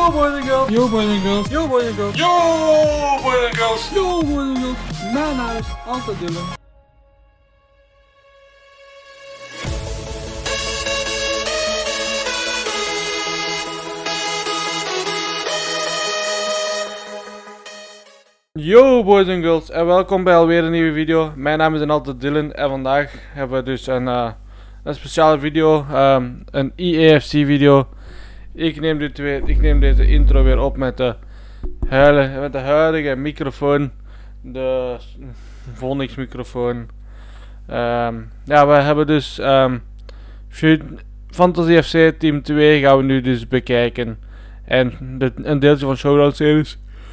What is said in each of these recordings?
Yo boys and girls. Yo boys and girls. Yo boys and girls. Yo boys and girls. Yo boys and girls. Mijn naam is altijd Dylan. Yo boys en girls en welkom bij alweer een nieuwe video. Mijn naam is altijd Dylan en vandaag hebben we dus een speciale video, een EAFC video. Ik neem deze intro weer op met de huidige microfoon, de Vonix microfoon. Ja, we hebben dus Fantasy FC Team 2 gaan we nu dus bekijken. En een deeltje van Showdown series.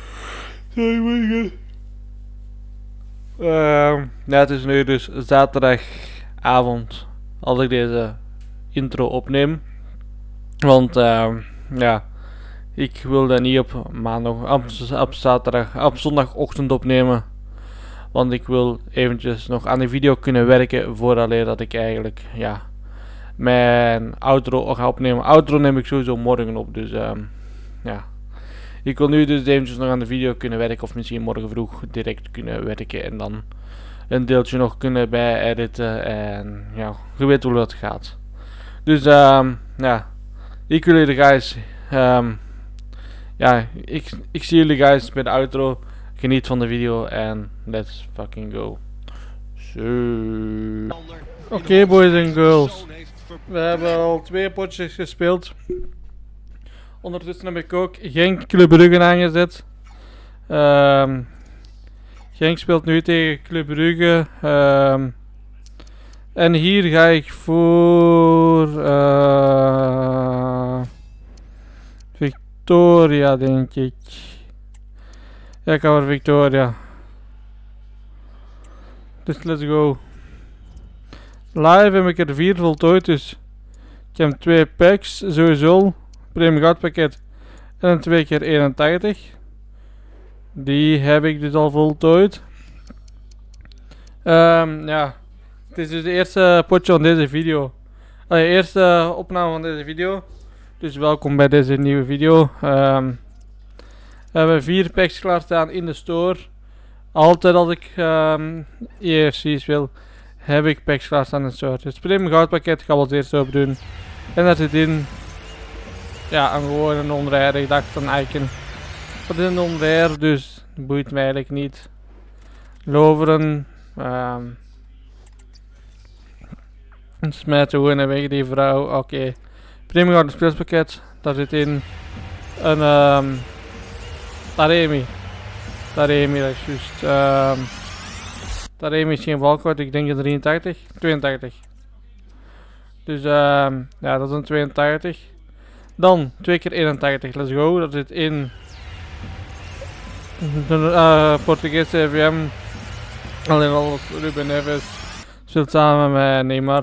Ja, het is nu dus zaterdagavond als ik deze intro opneem. Want ja, ik wil dat niet op maandag, op zondagochtend opnemen. Want ik wil eventjes nog aan de video kunnen werken vooraleer dat ik eigenlijk ja, mijn outro ga opnemen. Outro neem ik sowieso morgen op, dus ja. Ik wil nu dus eventjes nog aan de video kunnen werken, of misschien morgen vroeg direct kunnen werken en dan een deeltje nog kunnen bij editen en ja, je weet hoe dat gaat. Dus ja, ik wil jullie guys, ja, ik zie jullie guys bij de outro. Geniet van de video en let's fucking go. Oké, boys en girls, we hebben al 2 potjes gespeeld. Ondertussen heb ik ook Genk Club Brugge aangezet. Genk speelt nu tegen Club Brugge. En hier ga ik voor Victoria, denk ik. Ja, ik ga voor Victoria. Dus let's go. Live heb ik er 4 voltooid, dus ik heb 2 packs sowieso. Premium goudpakket en een 2 keer 81. Die heb ik dus al voltooid. Ja, het is dus de eerste potje van deze video. De eerste opname van deze video. Dus welkom bij deze nieuwe video. We hebben 4 packs klaarstaan in de store. Altijd als ik EFC's wil, heb ik packs klaarstaan in de store. Dus het premium goudpakket gaan we als eerste op doen. En dat zit in. Ja, gewoon een onrijder. Ik dacht een icon. Dat is een onrijder, dus boeit mij eigenlijk niet. Loveren. Smijten gewoon weg die vrouw. Oké. Premium gouden speelspakket. Daar zit in een Taremi. Taremi, dat is juist. Taremi is geen valkoud. Ik denk een 83. 82. Dus ja, dat is een 82. Dan 2 keer 81, let's go. Dat zit in de Portugese CVM. Alleen alles Ruben Neves speelt samen met Neymar.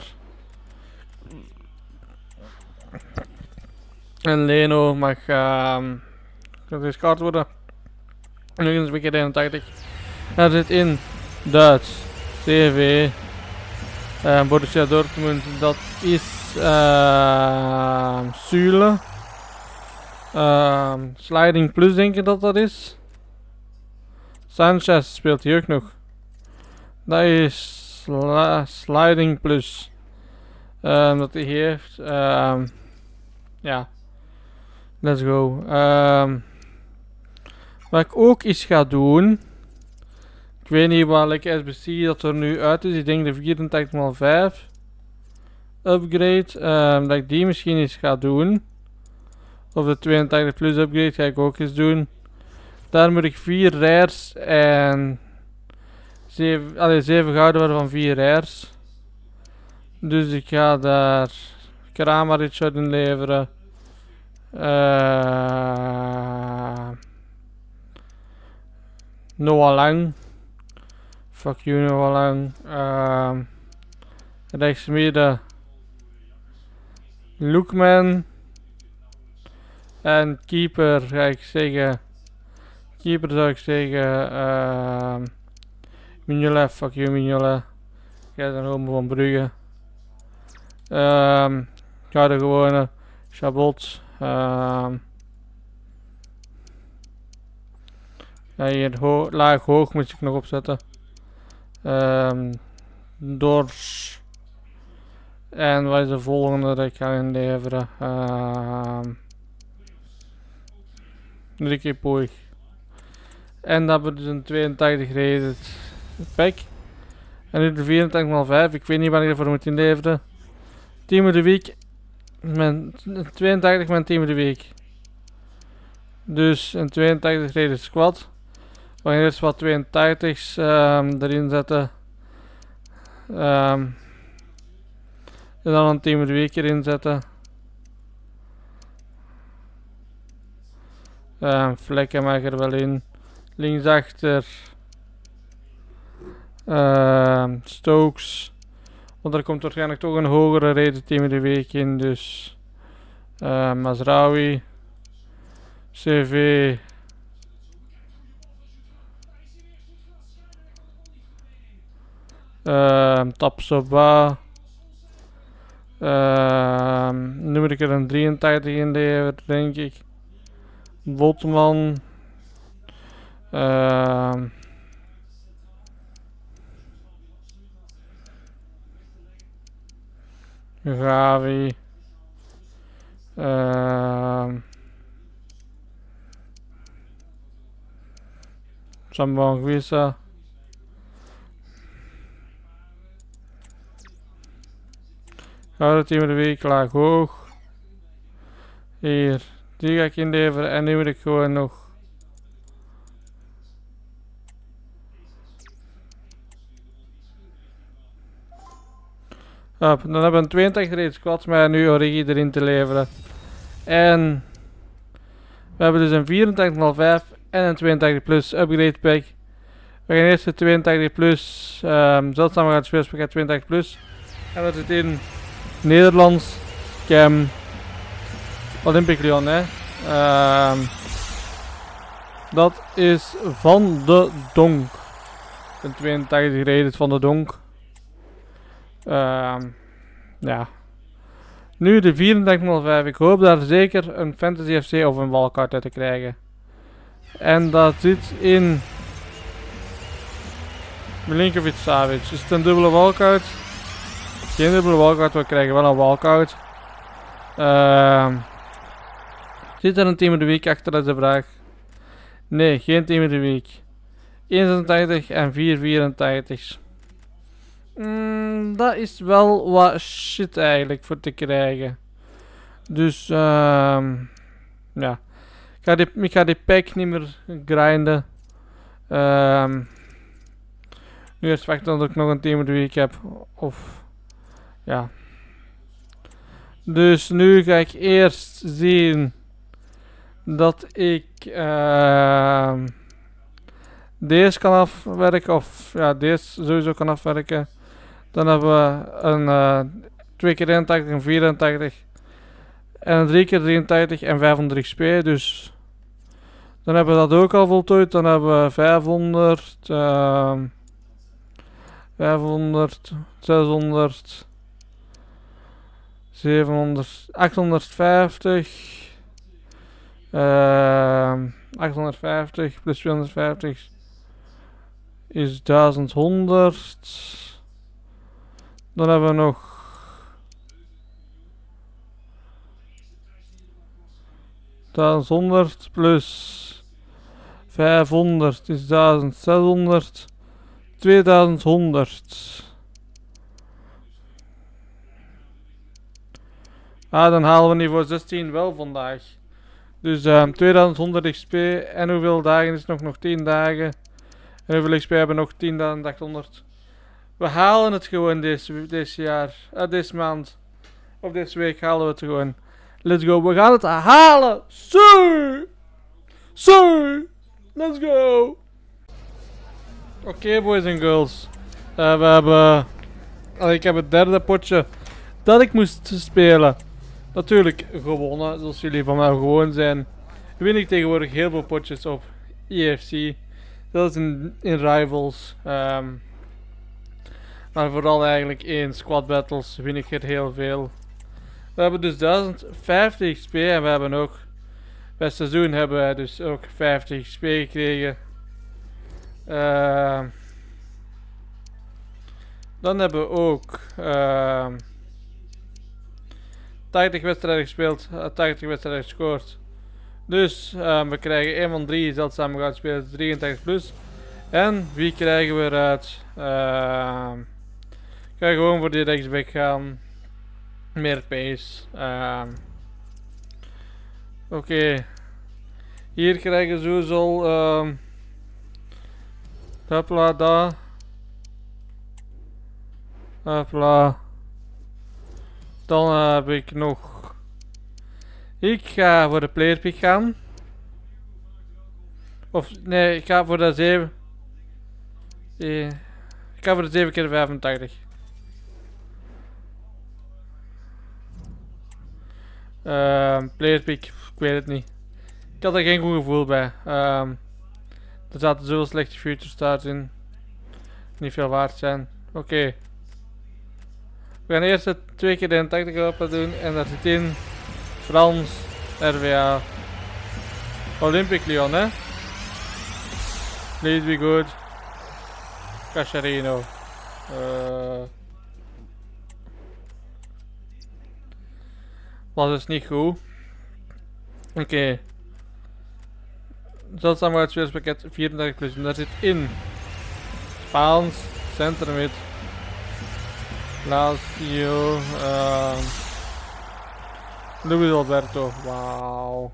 En Leno mag gescoord worden. En nu eens 2 keer 81. Dat zit in Duits CV. Borussia Dortmund, dat is Süle. Sliding Plus denk ik dat dat is. Sanchez speelt hier ook nog. Dat is Sliding Plus. Dat hij heeft. Ja. Let's go. Wat ik ook eens ga doen. Ik weet niet welke SBC dat er nu uit is. Ik denk de 84x5 upgrade. Dat ik die misschien eens ga doen. Of de 82 plus upgrade ga ik ook eens doen. Daar moet ik 4 rares en 7 gouden worden van 4 rares. Dus ik ga daar Kramaric uit inleveren. Noah Lang. Fuck you Noah Lang. Rechts midden Lookman. En keeper ga ik zeggen. Keeper zou ik zeggen. Mignolet, fuck you Mignolet. Jij bent een homo van Brugge. Ga de gewone Chabot. Ja, hier laag hoog moet ik nog opzetten. Dors. En wat is de volgende dat ik ga inleveren? 3 keer poeg. En dat hebben we dus een 82 rated pack. En nu de 84,5. Ik weet niet wanneer ik ervoor moet inleveren. Team of the week. Met 82 met team of the week. Dus een 82 rated squad. We gaan eerst wat 82's erin zetten. En dan een team of the week erin zetten. Vlekken mag er wel in. Linksachter. Stokes. Want er komt waarschijnlijk toch een hogere reden team of the week in. Dus Mazraoui. CV. Tapsoba. Nu moet ik er een 83 in leveren, denk ik. Botman. Gavi. Sambanguisa. Gouden team of the week, laag hoog. Hier, die ga ik inleveren en nu moet ik gewoon nog. Dan hebben we een 82 rated squad met nu Origi erin te leveren. En we hebben dus een 84,5 en een 82 plus upgrade pack. We gaan eerst de 82 plus zeldzame gaat speelspakket 82 plus. En dat zit in Nederlands, Cam, Olympic Lyon, hè. Dat is Van de Donk. Een 82 rated Van de Donk. Ja. Nu de 84,05. Ik hoop daar zeker een Fantasy FC of een wildcard uit te krijgen. En dat zit in Milinkovic Savic. Is het een dubbele wildcard? Geen dubbele wildcard, we krijgen wel een wildcard. Zit er een team of the week achter, dat is de vraag. Nee, geen team of the week. 1,86 en 4,84. Dat is wel wat shit eigenlijk voor te krijgen. Dus ja. Ik ga die pack niet meer grinden. Nu eerst wachten tot ik nog een team of the week heb. Of ja. Dus nu ga ik eerst zien dat ik deze kan afwerken. Of ja, deze sowieso kan afwerken. Dan hebben we een 2 keer 81 en 84. En een 3 keer 83 en 500 XP. Dus dan hebben we dat ook al voltooid. Dan hebben we 500, 500, 600, 700, 850. 850 plus 250 is 1100. Dan hebben we nog 1100 plus 500 is 1600. 2100. Dan halen we niveau 16 wel vandaag. Dus 2100 XP. En hoeveel dagen is het nog? Nog 10 dagen. En hoeveel XP hebben we nog? 10.800. We halen het gewoon deze jaar. Deze maand. Of deze week halen we het gewoon. Let's go. We gaan het halen. Sir! Sir! Let's go! Oké, boys en girls. We hebben... ik heb het derde potje dat ik moest spelen. Natuurlijk gewonnen, zoals jullie van mij gewoon zijn. Win ik tegenwoordig heel veel potjes op EFC. Dat is in Rivals. Maar vooral eigenlijk in squad battles win ik er heel veel. We hebben dus 1050 XP en we hebben ook... Bij het seizoen hebben wij dus ook 50 XP gekregen. Dan hebben we ook 80 wedstrijden gespeeld, 80 wedstrijden gescoord. Dus we krijgen 1 van 3 zeldzame gouden spelers, 83 plus. En wie krijgen we eruit? Ik ga gewoon voor die rechtsback gaan. Meer pace. Oké. Hier krijgen we sowieso hopla, daar. Hopla. Dan heb ik nog. Ik ga voor de player pick gaan. Of nee, ik ga voor de 7. Ik ga voor de 7 keer 85. Player pick, ik weet het niet. Ik had er geen goed gevoel bij. Er zaten zoveel slechte future starts in. Niet veel waard zijn. Oké. We gaan eerst het 2 keer de 81 open doen. En dat zit in Frans, RWA, Olympique Lyon, hè. Please be good. Cacharino. Was dus niet goed. Oké. Zeldzaam uit spelerspakket 34 plus. En daar zit in Spaans, centrum Lazio, Luis Alberto. Wauw.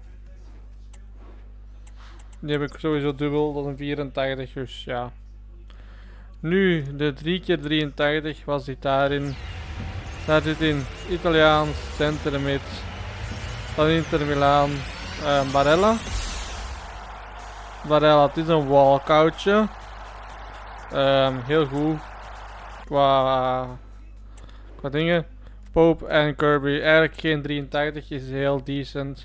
Die heb ik sowieso dubbel, dat is een 84, dus ja. Nu de 3 keer 83 was dit daarin. Daar zit in Italiaans, centrum dan Inter Milaan, Barella. Barella, het is een walkoutje. Heel goed qua dingen. Pope en Kirby, eigenlijk geen 83, is heel decent.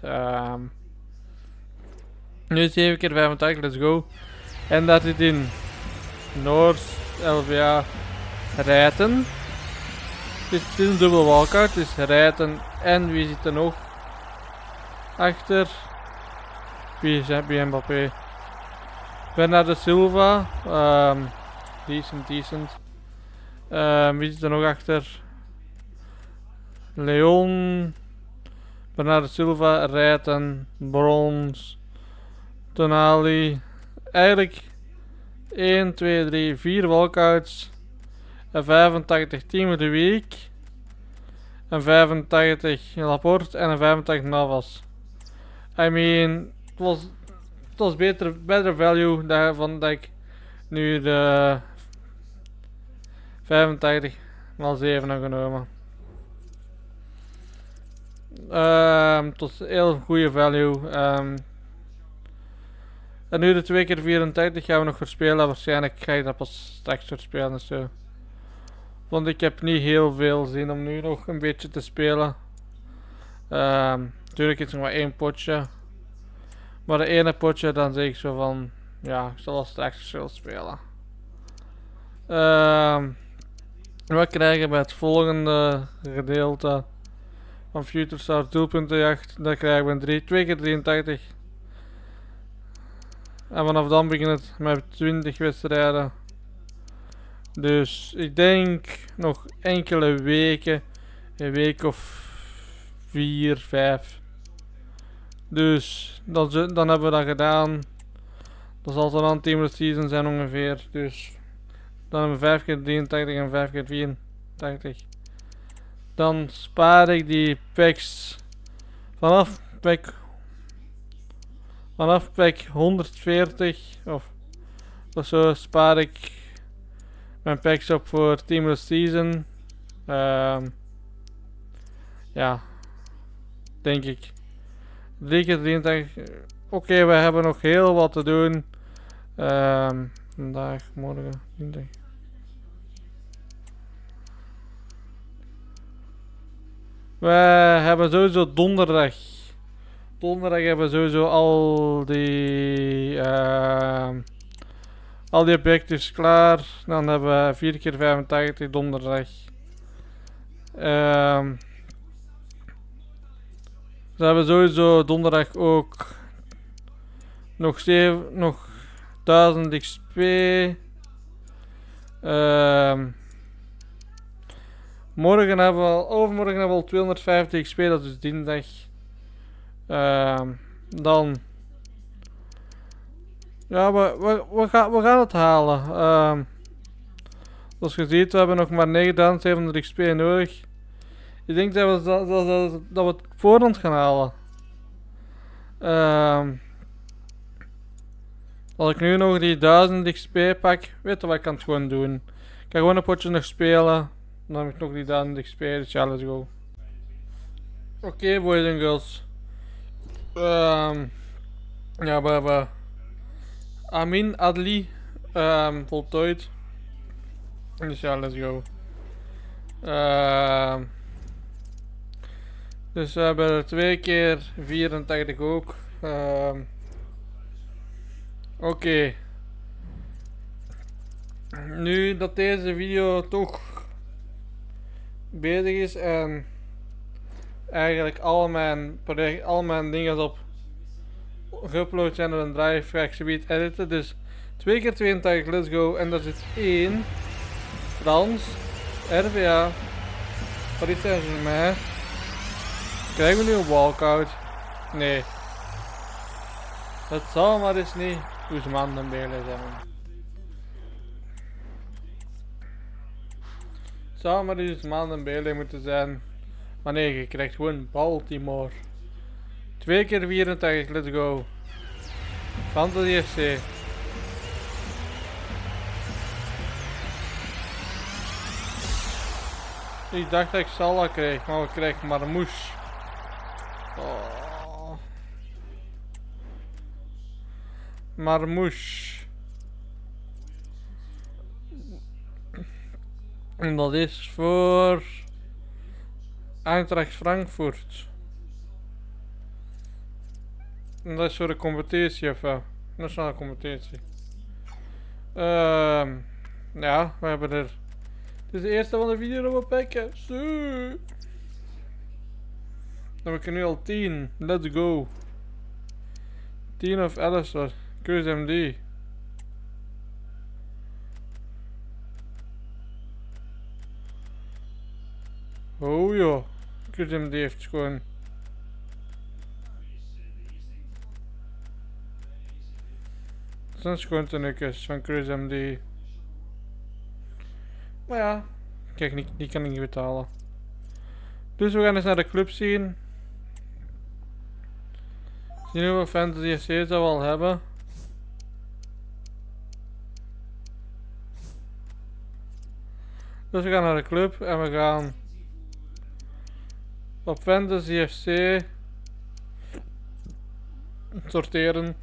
Nu 7 keer 85, let's go. En dat zit in Noord, LVA, Rijten. Het is een dubbel walkout, het is Rijten en wie zit er nog achter? Wie is Mbappé? Bernardo Silva, decent. Wie zit er nog achter? Leon, Bernardo Silva, Rijten, Brons, Tonali. Eigenlijk 1, 2, 3, 4 walkouts. En 85 Team de Week. En 85 Laporte en een 85 Navas. I mean, het was better value daarvan dat ik nu de 85 x 7 heb genomen. Het was een heel goede value. En nu de 2 keer 84 gaan we nog verspelen. Waarschijnlijk ga ik dat pas straks verspelen en zo. Want ik heb niet heel veel zin om nu nog een beetje te spelen. Natuurlijk is het nog maar 1 potje. Maar de ene potje dan zeg ik zo van, ja, ik zal straks veel spelen. We krijgen bij het volgende gedeelte van Future Star doelpuntenjacht. Daar krijgen we een 2 keer 83. En vanaf dan begint het met 20 wedstrijden. Dus ik denk nog enkele weken. Een week of 4, 5. Dus dan hebben we dat gedaan. Dat zal dan Team of the Season zijn ongeveer. Dus dan hebben we 5 keer 83 en 5 keer 84. Dan spaar ik die packs vanaf pack 140 of zo spaar ik mijn packs op voor Team of the Season. Ja, denk ik. 3 keer 83. Oké, we hebben nog heel wat te doen. Vandaag, morgen, dinsdag. We hebben sowieso donderdag. Donderdag hebben we sowieso al die objectives klaar. Dan hebben we 4 keer 85 donderdag. We hebben sowieso donderdag ook nog 1000 XP. Morgen hebben we al, overmorgen hebben we al 250 XP, dat is dinsdag. Dan. Ja, we gaan het halen. Zoals je ziet, we hebben nog maar 9700 XP nodig. Ik denk dat we het voorhand gaan halen. Als ik nu nog die 1000 XP pak, weet je wat ik kan het gewoon doen. Ik kan gewoon een potje nog spelen. Dan heb ik nog die 1000 XP, dus ja, let's go. Oké, boys en girls. Ja, we hebben Amin Adli voltooid. Dus ja, let's go. Dus we hebben er 2 keer 84 ook. Oké. Nu dat deze video toch bezig is en eigenlijk al mijn dingen op geüpload zijn op een drive, ga ik zoiets editen. Dus 2 keer 82, let's go. En daar zit 1. Frans, RVA, Paris Saint-Germain. Krijgen we nu een walkout? Nee. Het zal maar eens niet Ousmane Dembélé zijn. Het zou maar Ousmane Dembélé moeten zijn. Maar nee, je krijgt gewoon Baltimore. 2 keer 84, let's go. Fantasy FC. Ik dacht dat ik Salah kreeg, maar we krijgen Marmouche. Oh. Marmouche. En dat is voor Eintracht Frankfurt. En dat is voor de competitie of nationale competitie. Ja, we hebben er. Dit is de eerste van de video dat we pakken. Zo. Dan heb ik er nu al 10. Let's go. 10 of Alistair. Chris MD. Oh joh. Chris MD heeft gewoon. Dat zijn gewoon tenukjes van Chris MD. Maar ja, kijk, die kan ik niet betalen. Dus we gaan eens naar de club zien. Zien hoeveel Fantasy FC dat we al hebben. Dus we gaan naar de club en we gaan op Fantasy FC sorteren.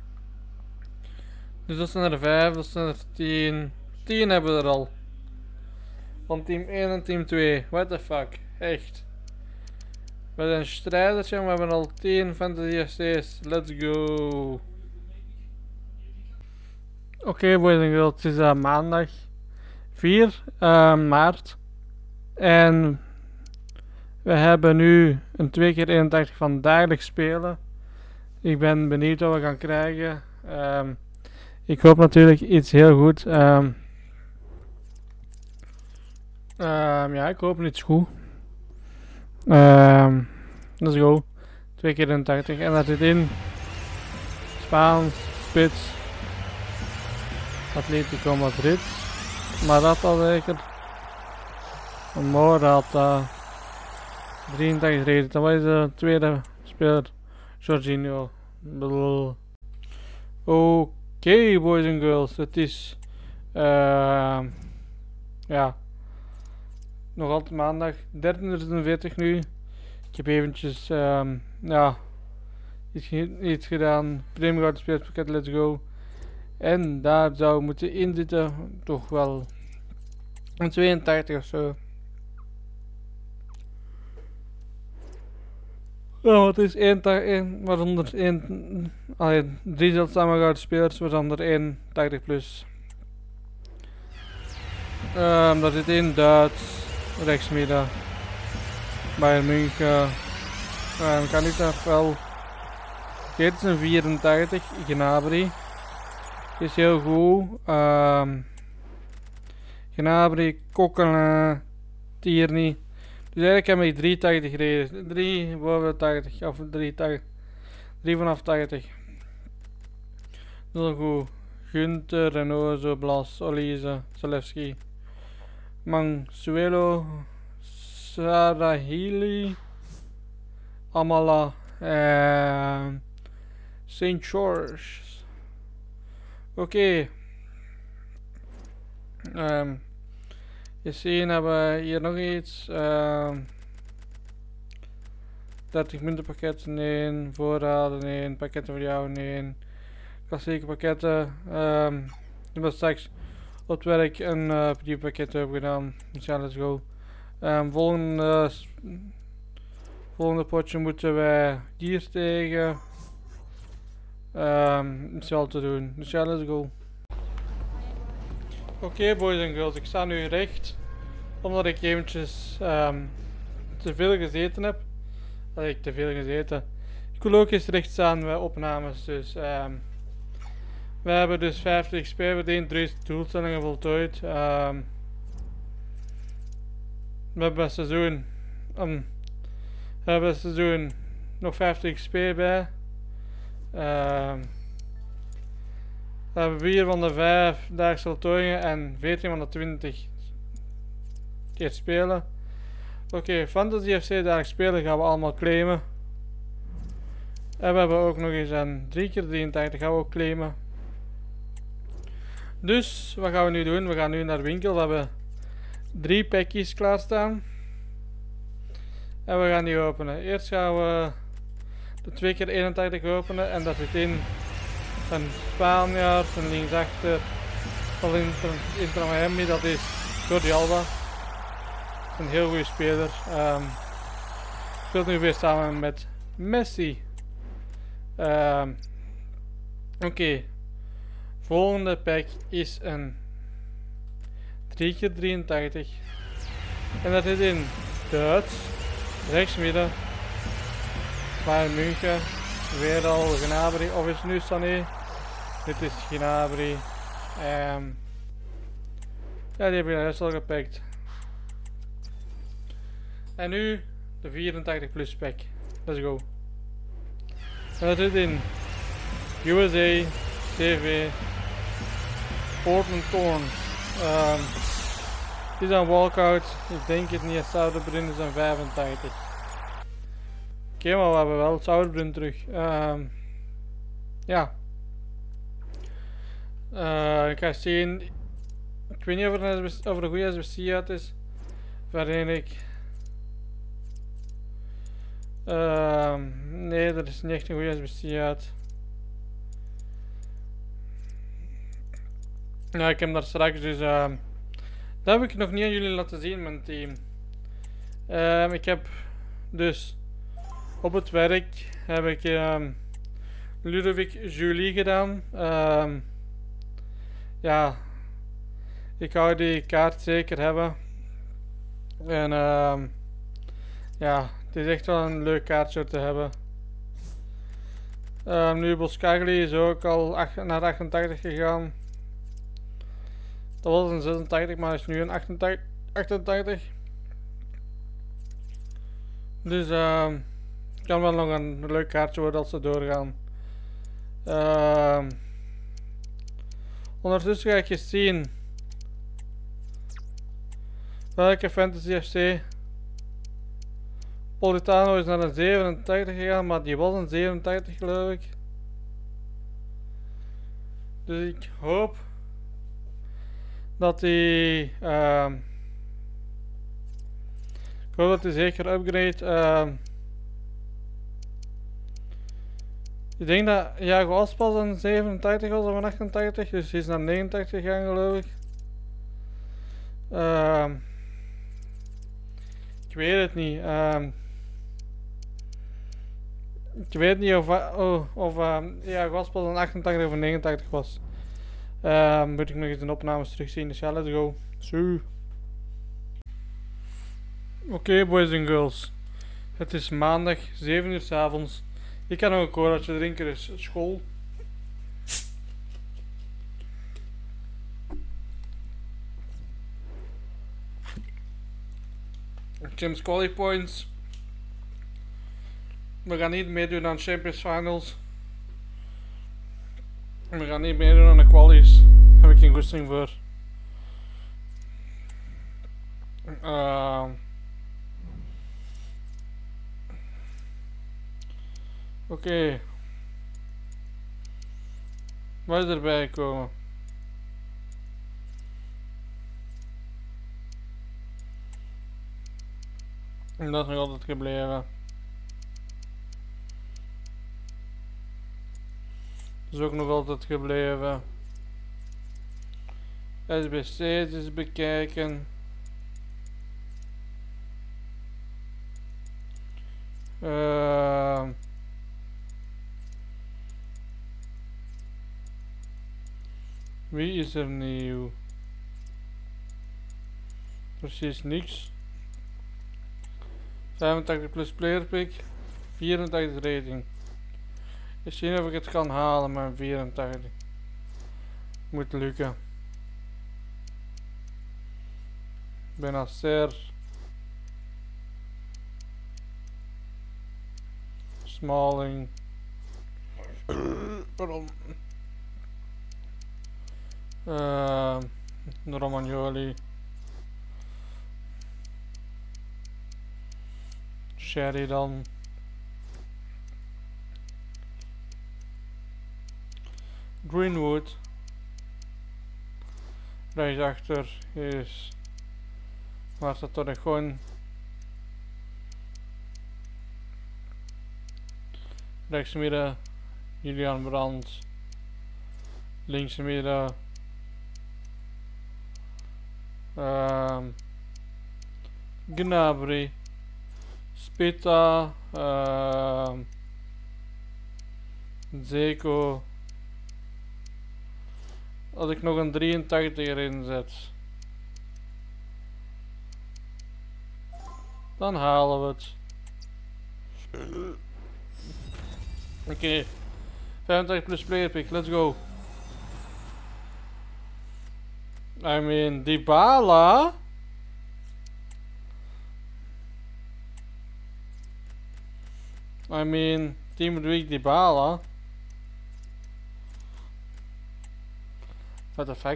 Dus dat zijn er 5, dat zijn er 10. 10 hebben we er al. Van team 1 en team 2. What the fuck. Echt. We zijn strijders, en we hebben al 10 Fantasy FC's. Let's go. Oké, boys en girls. Het is maandag 4 maart. En we hebben nu een 2 keer 81 van dagelijks spelen. Ik ben benieuwd wat we gaan krijgen. Ik hoop natuurlijk iets heel goed. Ja, ik hoop iets goed. Let's go. 2 keer 81 en dat zit in Spaans, Spits, Atletico Madrid, Morata zeker, Morata, 83 reden. Dat was de tweede speler, Jorginho. Oké, boys en girls, het is ja, nog altijd maandag, 13:40 nu. Ik heb eventjes ja, iets gedaan, premium gouden spelerspakket, let's go. En daar zou moeten in zitten, toch wel een 82 of zo. Ja, wat is 1, waaronder 3 zeldzame gouden spelers, waaronder 81 plus. Daar zit in Duits, rechtsmidden, Bayern München, kan ik daar wel. Dit is een 84, Gnabry. Is heel goed. Gnabry, Coquelin, Tierney. Dus eigenlijk hebben we 380 gereden. 3 boven 80. Of 380. 3 vanaf 80. Heel goed. Gunther, Renozo, Blas, Olise, Zalewski. Mansuelo, Sarahili, Amala, St. George. Oké. Je ziet, hebben we hier nog iets. 30 munten pakketten, nee. Voorraden, nee. Pakketten voor jou, nee. Klassieke pakketten. Ik heb straks op het werk een die pakket heb gedaan. Dus ja, let's go. Volgende potje moeten wij hier tegen. Is wel te doen. Dus ja, let's go. Oké, boys en girls, ik sta nu recht. Omdat ik eventjes te veel gezeten heb. Ik te veel gezeten. Ik wil ook eens recht staan bij opnames. Dus we hebben dus 50 XP verdiend, 3 doelstellingen voltooid. We hebben seizoen nog 50 XP bij. We hebben 4 van de 5 daagse voltooiingen en 14 van de 20 keer spelen. Oké, Fantasy FC dagelijks spelen gaan we allemaal claimen. En we hebben ook nog eens een 3 keer 83 gaan we ook claimen. Dus, wat gaan we nu doen? We gaan nu naar de winkel. We hebben 3 pakjes klaarstaan. En we gaan die openen. Eerst gaan we de 2 keer 81 openen. En dat zit in een Spanjaard, een linksachter van Inter Miami. Dat is Jordi Alba. Dat is een heel goede speler. Speelt nu weer samen met Messi. Oké. Volgende pack is een 3 keer 83 en dat is in Duits, rechtsmidden, Bayern München, weer al Gnabry, of is het nu Sané? Dit is Gnabry. Ja, die heb ik juist al gepakt. En nu de 84 plus pack. Let's go. En dat zit in USA, CV, Portland Thorns. Dit is een walkout. Ik denk het niet. Sauerbrunn is een 85. Oké, maar we hebben wel Sauerbrunn terug. Ja. Ik ga zien. Ik weet niet of er een goede SBC uit is. Waarin ik. Nee, er is niet echt een goede SBC uit. Ja, ik heb daar straks dus. Dat heb ik nog niet aan jullie laten zien, mijn team. Ik heb dus op het werk heb ik Ludovic Julie gedaan. Ja, ik hou die kaart zeker hebben. En ja, het is echt wel een leuk kaartje te hebben. Nu Boskagli is ook al naar 88 gegaan. Dat was een 86, maar is nu een 88. Dus kan wel nog een leuk kaartje worden als ze doorgaan. Ondertussen ga ik eens zien welke Fantasy FC. Politano is naar een 87 gegaan, maar die was een 87 geloof ik. Dus ik hoop dat hij ik hoop dat hij zeker upgrade. Ik denk dat Jago Aspas een 87 was of een 88, dus hij is naar 89 gegaan geloof ik. Ik weet het niet. Ik weet niet of Jago Aspas een 88 of een 89 was. Moet ik nog eens de opnames terugzien, dus ja, let's go. Zo. Oké, boys en girls. Het is maandag, 7 uur 's avonds. Ik kan nog een colaatje drinken, dus school. James Quality Points. We gaan niet meedoen aan Champions Finals. We gaan niet meedoen aan de qualies. Daar heb ik geen goesting voor. Oké. Wat is erbij gekomen? En dat is nog altijd gebleven. Dat is ook nog altijd gebleven. SBC's eens bekijken. Wie is er nieuw? Precies niks. 85 plus player pick. 84 rating. Eens zien of ik het kan halen met 84. Moet lukken. Benacer. Smalling. Pardon. Romagnoli. Sheridan. Greenwood. Rechtsachter is Marta Torrejon. Rechtsmidden Julian Brandt. Linksmidden Gnabry. Spita. Zeko. Als ik nog een 83 erin zet, dan halen we het. Oké. 85 plus player pick, let's go. I mean, Dybala. I mean, Team of the Week Dybala. What the fuck?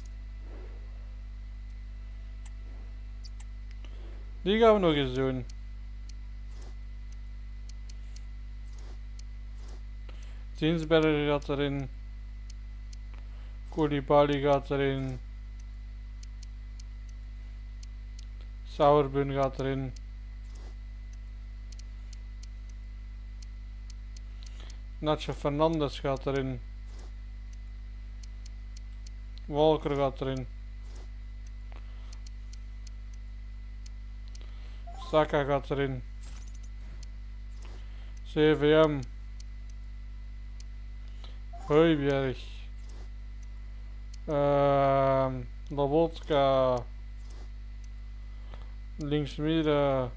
Die gaan we nog eens doen. Zinsberger gaat erin. Koulibaly gaat erin. Sauerbun gaat erin. Nacho Fernandes gaat erin. Walker gaat erin. Saka gaat erin. CVM. Hooiberg. Lobotka. Linksmidden.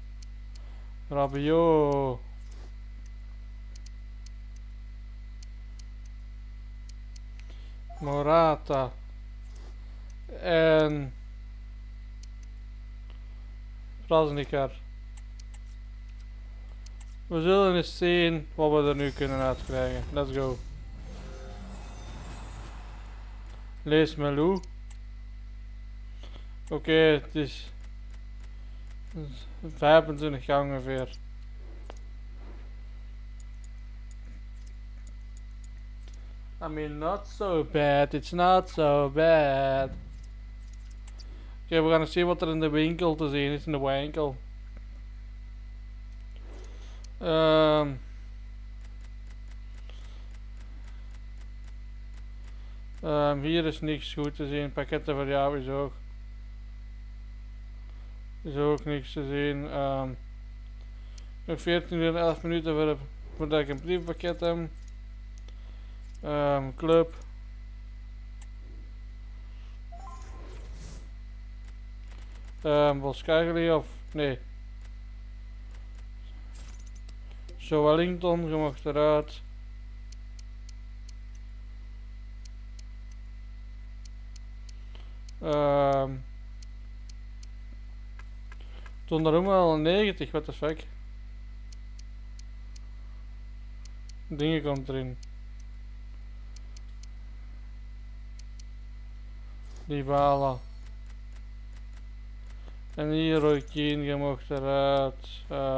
Rabiot. Morata. En Krasniqar. We zullen eens zien wat we er nu kunnen uitkrijgen. Let's go. Lees Melou. Oké, het is 25 gang ongeveer. I mean, not so bad. It's not so bad. Oké, we gaan eens zien wat er in de winkel te zien is, in de winkel. Hier is niks goed te zien. Pakketten voor jou is ook. Is ook niks te zien. Nog 14 uur en 11 minuten voordat ik een briefpakket heb. Club. Boskagli of nee. Zo Wellington, je mag eruit. Donnarumma al 90, what the fuck. Dingen komt erin. Dybala. En hier Roy Keane, je mocht eruit.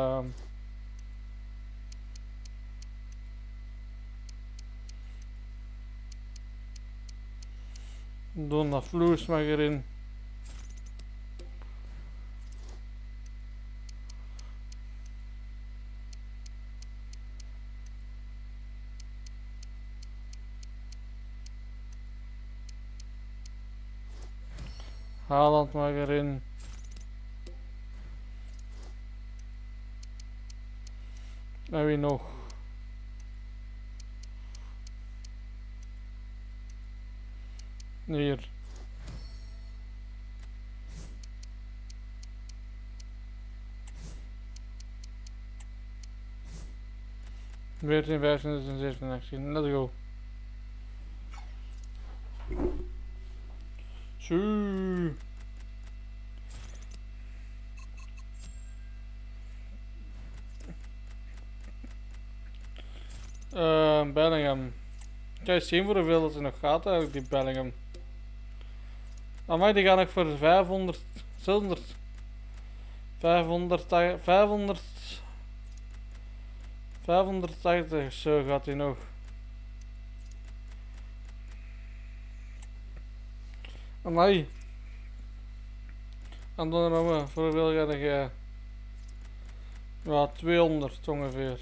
Donna Vloes mag erin. Haaland mag erin. En wie nog? Hier. Veertien, 15, 16, 17, 18. Let's go. Tjoe. Bellingham. Kan je zien voor hoeveel dat er nog gaat eigenlijk, die Bellingham. Maar die gaan nog voor 500, 600, 580, zo gaat hij nog. Amai. En dan nog voor hoeveel ga je? Ja, 200 ongeveer.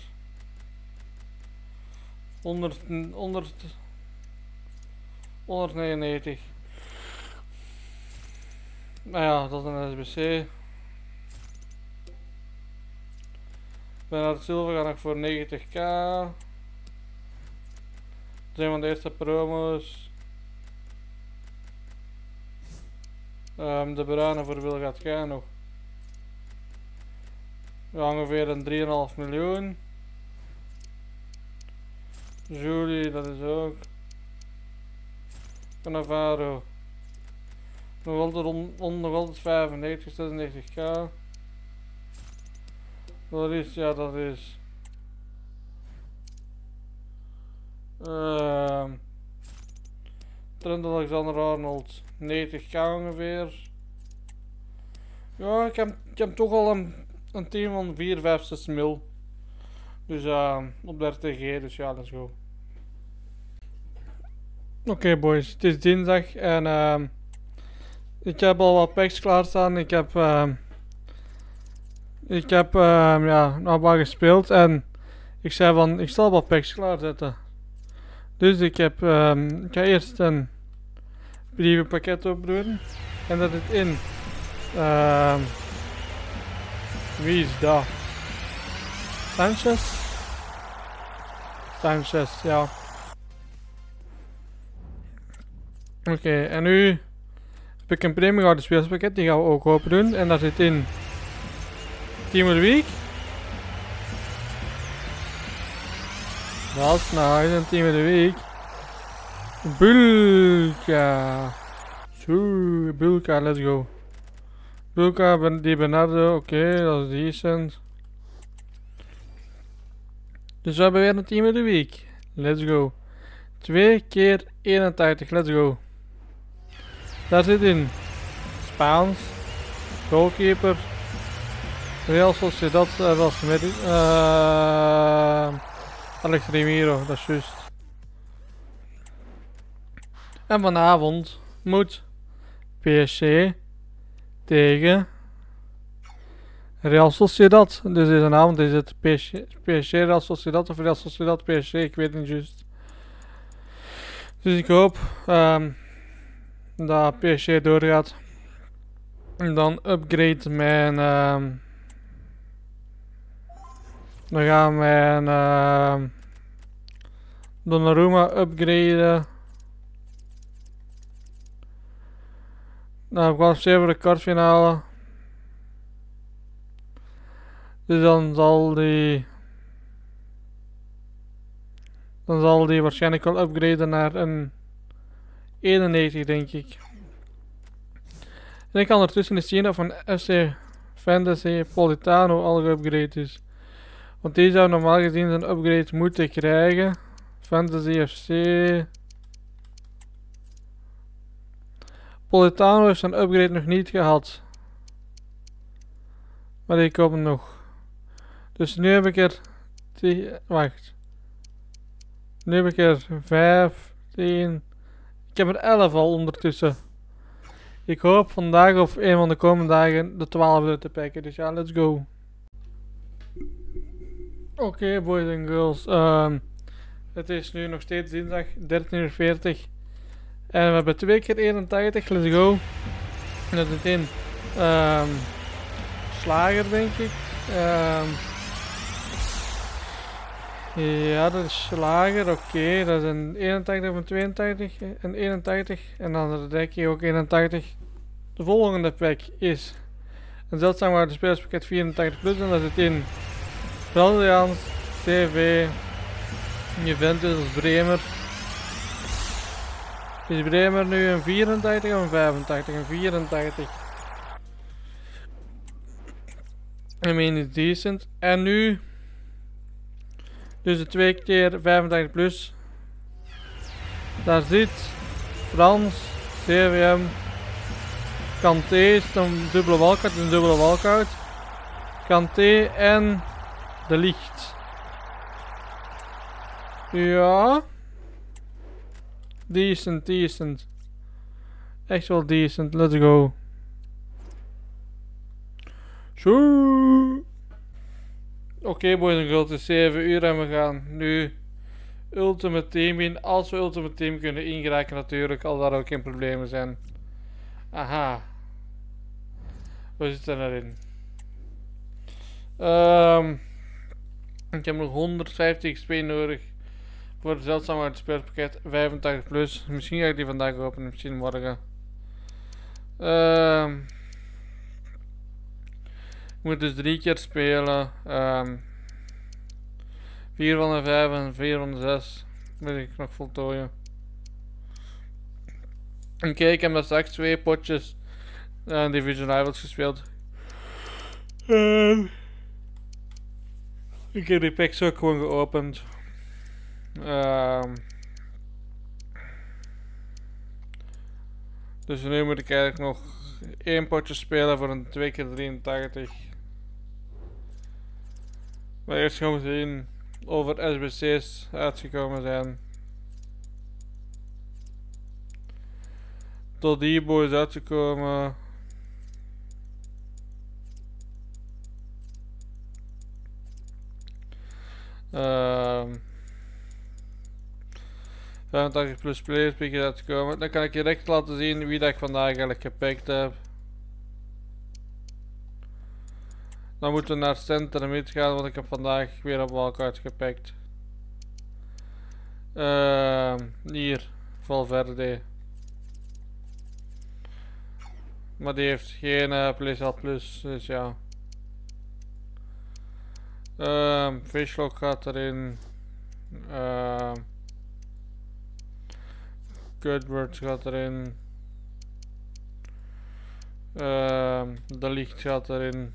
199. Nou ja, dat is een SBC. Bernard Silva gaat nog voor 90k. Dat zijn van de eerste promo's. De Bruyne voor hoeveel gaat gaan nog? Ja, ongeveer een 3,5 miljoen. Julie, dat is ook. Cannavaro. Nog altijd 95, 96k. Wat is, ja, dat is. Trent Alexander-Arnold, 90k ongeveer. Ja, ik heb toch al een team van 4, 5, 6 mil. Dus op 30g, dus ja, let's go. Oké boys, het is dinsdag en ik heb al wat packs klaarstaan. Ik heb ja, nog wat gespeeld en ik zei van, ik zal wat packs klaarzetten. Dus ik ga eerst een brievenpakket opdoen en dat zit in. Wie is dat? Sanchez, ja. Oké, en nu heb ik een premium gouden speelspakket, die gaan we ook open doen. En daar zit in Team of the Week. Dat is nou een Team of the Week. Bulka. Zo, Bulka, let's go. Bulka, die Bernardo, oké, dat is decent. Dus we hebben weer een Team of the Week. Let's go. 2 keer 81, let's go. Daar zit in Spaans, goalkeeper, Real Sociedad, dat was met Alex Remiro, dat is juist. En vanavond moet PSG tegen Real Sociedad. Dus deze avond is het PSG Real Sociedad of Real Sociedad PSG, ik weet het niet juist. Dus ik hoop dat PSG doorgaat. En dan upgrade mijn dan gaan mijn Donnarumma upgraden. Nou, ik was voor de kwartfinale. Dus dan zal die waarschijnlijk wel upgraden naar een 91, denk ik. En ik kan ertussen eens zien of een FC Fantasy, Politano al geüpgrade is. Want die zou normaal gezien zijn upgrade moeten krijgen. Fantasy FC. Politano heeft zijn upgrade nog niet gehad. Maar die komt nog. Dus nu heb ik er... wacht. Nu heb ik er 15... Ik heb er 11 al ondertussen. Ik hoop vandaag of een van de komende dagen de 12e te pakken. Dus ja, let's go. Oké, boys en girls. Het is nu nog steeds dinsdag 13:40 uur. En we hebben 2 keer 81. Let's go. En dat zit in slager, denk ik. Ja, dat is slager. Oké, dat is een 81 of een 82 en 81. En dan de dekje ook 81. De volgende pack is een zeldzaam waarde spelerspakket 84 plus. En dat zit in Braziliaans, CV, Juventus, Bremer. Is Bremer nu een 84 of een 85? Een 84. I mean, is decent. En nu... Dus de 2 keer 85 plus. Daar zit Frans, CVM, Kanté is een dubbele walkout, Kanté en de licht. Ja. Decent. Echt wel decent, let's go. Zo. Oké, boys en girls, het is 7 uur en we gaan nu Ultimate Team in. Als we Ultimate Team kunnen ingeraken natuurlijk, als daar ook geen problemen zijn. Aha. We zitten erin. Ik heb nog 150 XP nodig voor het zeldzame speelpakket 85 plus. Misschien ga ik die vandaag openen, misschien morgen. Ik moet dus 3 keer spelen. 4 van de 5 en 4 van de 6 moet ik nog voltooien. Oké, ik heb straks 2 potjes Division Rivals gespeeld. Ik heb die packs ook gewoon geopend. Dus nu moet ik eigenlijk nog 1 potje spelen voor een 2 keer 83. Maar eerst gaan we zien of er SBC's uitgekomen zijn. Tot die boys uitgekomen. Uh, 85 plus players pikken uitgekomen. Dan kan ik direct laten zien wie dat ik vandaag eigenlijk gepakt heb. Dan moeten we naar center en mid gaan, want ik heb vandaag weer een walkout gepakt. Hier, Valverde. Maar die heeft geen PlayStation Plus, dus ja. Fishlock gaat erin. Goodwords gaat erin. De licht gaat erin.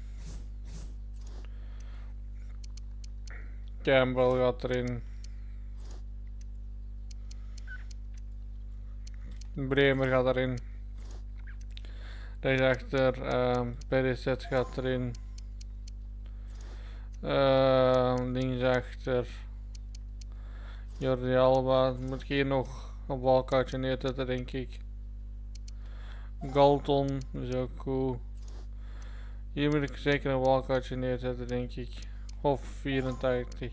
Campbell gaat erin. Bremer gaat erin. Rechtsachter, Perisic gaat erin. Linksachter. Jordi Alba. Moet ik hier nog een walkoutje neerzetten, denk ik. Galton is ook cool. Hier moet ik zeker een walkoutje neerzetten, denk ik. Of 84.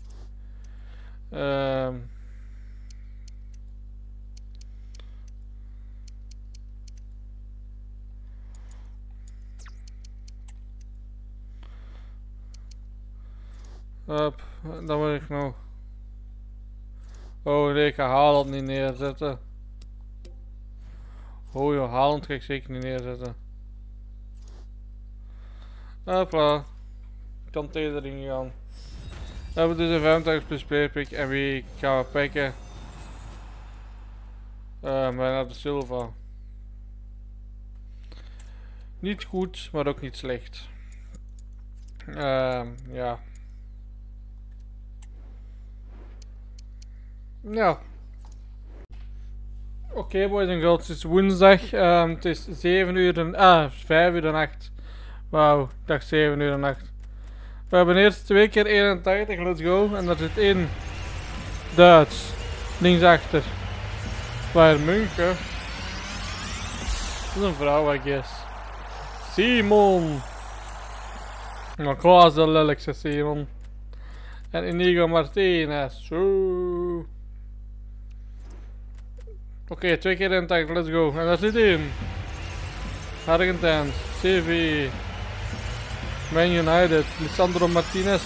Up, dan moet ik nog. Oh nee, ik ga Haaland niet neerzetten. Oh joh, Haaland ga ik zeker niet neerzetten. Hopla. Kan tegen erin gaan. We hebben dus een 85 plus player pick en wie gaan we pakken? Bijna de Silva. Niet goed, maar ook niet slecht. Ja. Ja. Oké, boys en girls, het is woensdag. Het is 7 uur en 5 uur de nacht. Wauw, ik dacht 7 uur de nacht. We hebben eerst 2 keer 81, let's go. En daar zit in Duits. Linksachter. Bayern München. Dat is een vrouw, I guess. Simon. Maar klaar is de lelijkste Simon. En Inigo Martinez. Zo. Oké, 2 keer 81, let's go. En daar zit in Argentijns. CV. Man United. Lisandro Martinez.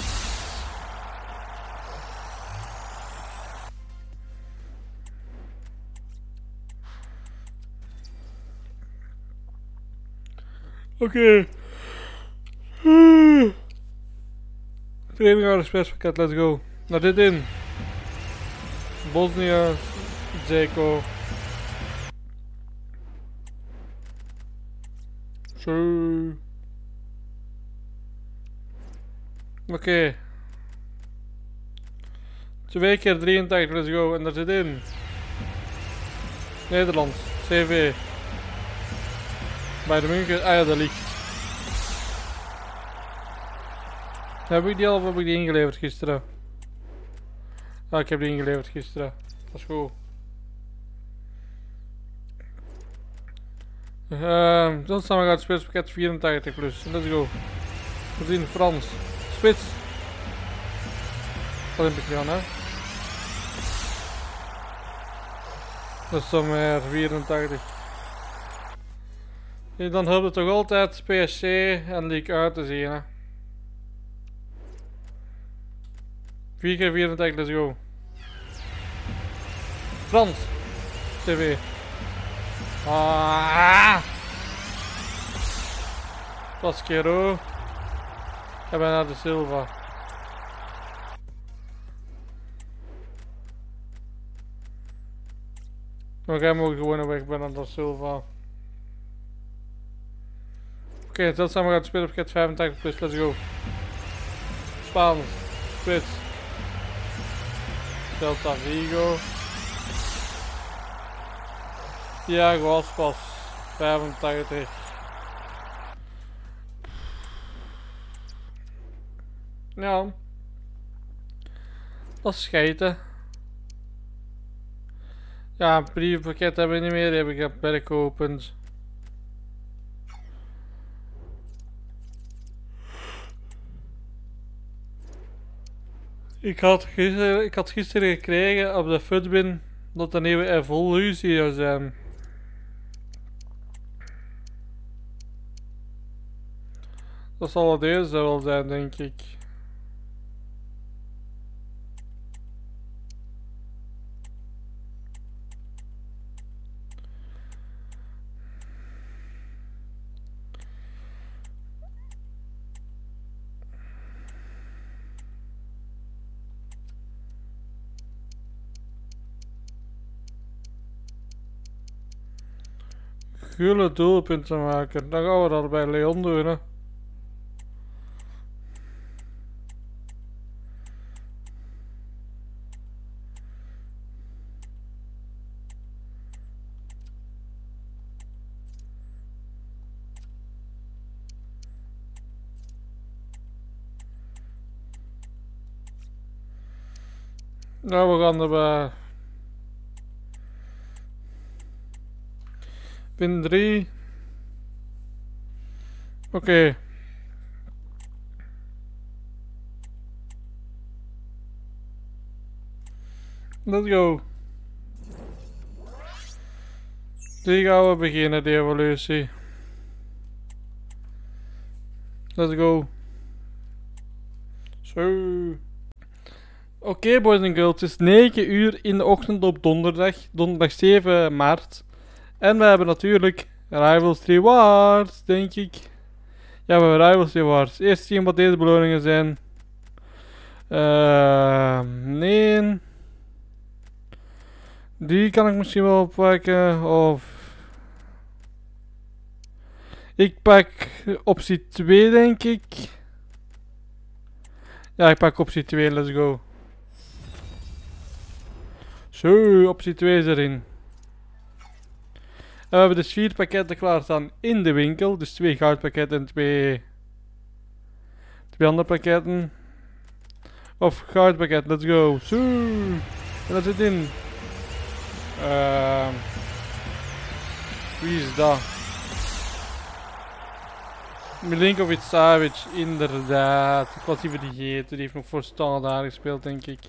Oké. Verenigde Expresspakket, let's go. Naar dit in. Bosnia, Zeko. Zo. Oké. 2 keer 83, let's go. En daar zit in Nederland, CV. Bij de München, ja, dat ligt. Heb ik die al of heb ik die ingeleverd gisteren? Ah, ik heb die ingeleverd gisteren. Dat is goed. Dan staan we uit het spitspakket 84 plus. Let's go. We zien Frans. Spits. Dat heb ik gedaan, hè. Dat is dan weer 84. En dan helpt het toch altijd PSG en League uit te zien, hè. 4 keer 84, let's go. Frans. TV. Pasquero. En bijna de Silva. Maar jij moet gewoon weg bij de Silva. Oké, dat zijn we gaan spelen op pakket 85 plus, let's go. Spaans. Spits. Celta Vigo. Thiago Aspas 85. Ja. Dat is schijten. Ja, een brievenpakket hebben we niet meer, die heb ik op werk geopend. Ik had gisteren gekregen op de Futbin dat de nieuwe evolutie zou zijn. Dat zal het eerste wel zijn, denk ik. Gule doelpunten maken, dan gaan we dat bij Leon doen, hè. Nou, we gaan er bij pin 3. Oké. Let's go. Die gaan we beginnen, de evolutie. Let's go. Zo. Oké, boys en girls, het is 9 uur in de ochtend op donderdag 7 maart. En we hebben natuurlijk Rivals Rewards, denk ik. Ja, we hebben Rivals Rewards. Eerst zien wat deze beloningen zijn. Nee. Die kan ik misschien wel pakken. Of... Ik pak optie 2, denk ik. Ja, ik pak optie 2, let's go. Zo, optie 2 is erin. En we hebben dus 4 pakketten klaarstaan in de winkel. Dus 2 goudpakketten en 2 andere pakketten. Of goudpakket, let's go. Zo. En dat zit in. Wie is dat? Milinkovic Savic, inderdaad. Ik was die vergeten, die heeft nog voor Standaard gespeeld, denk ik.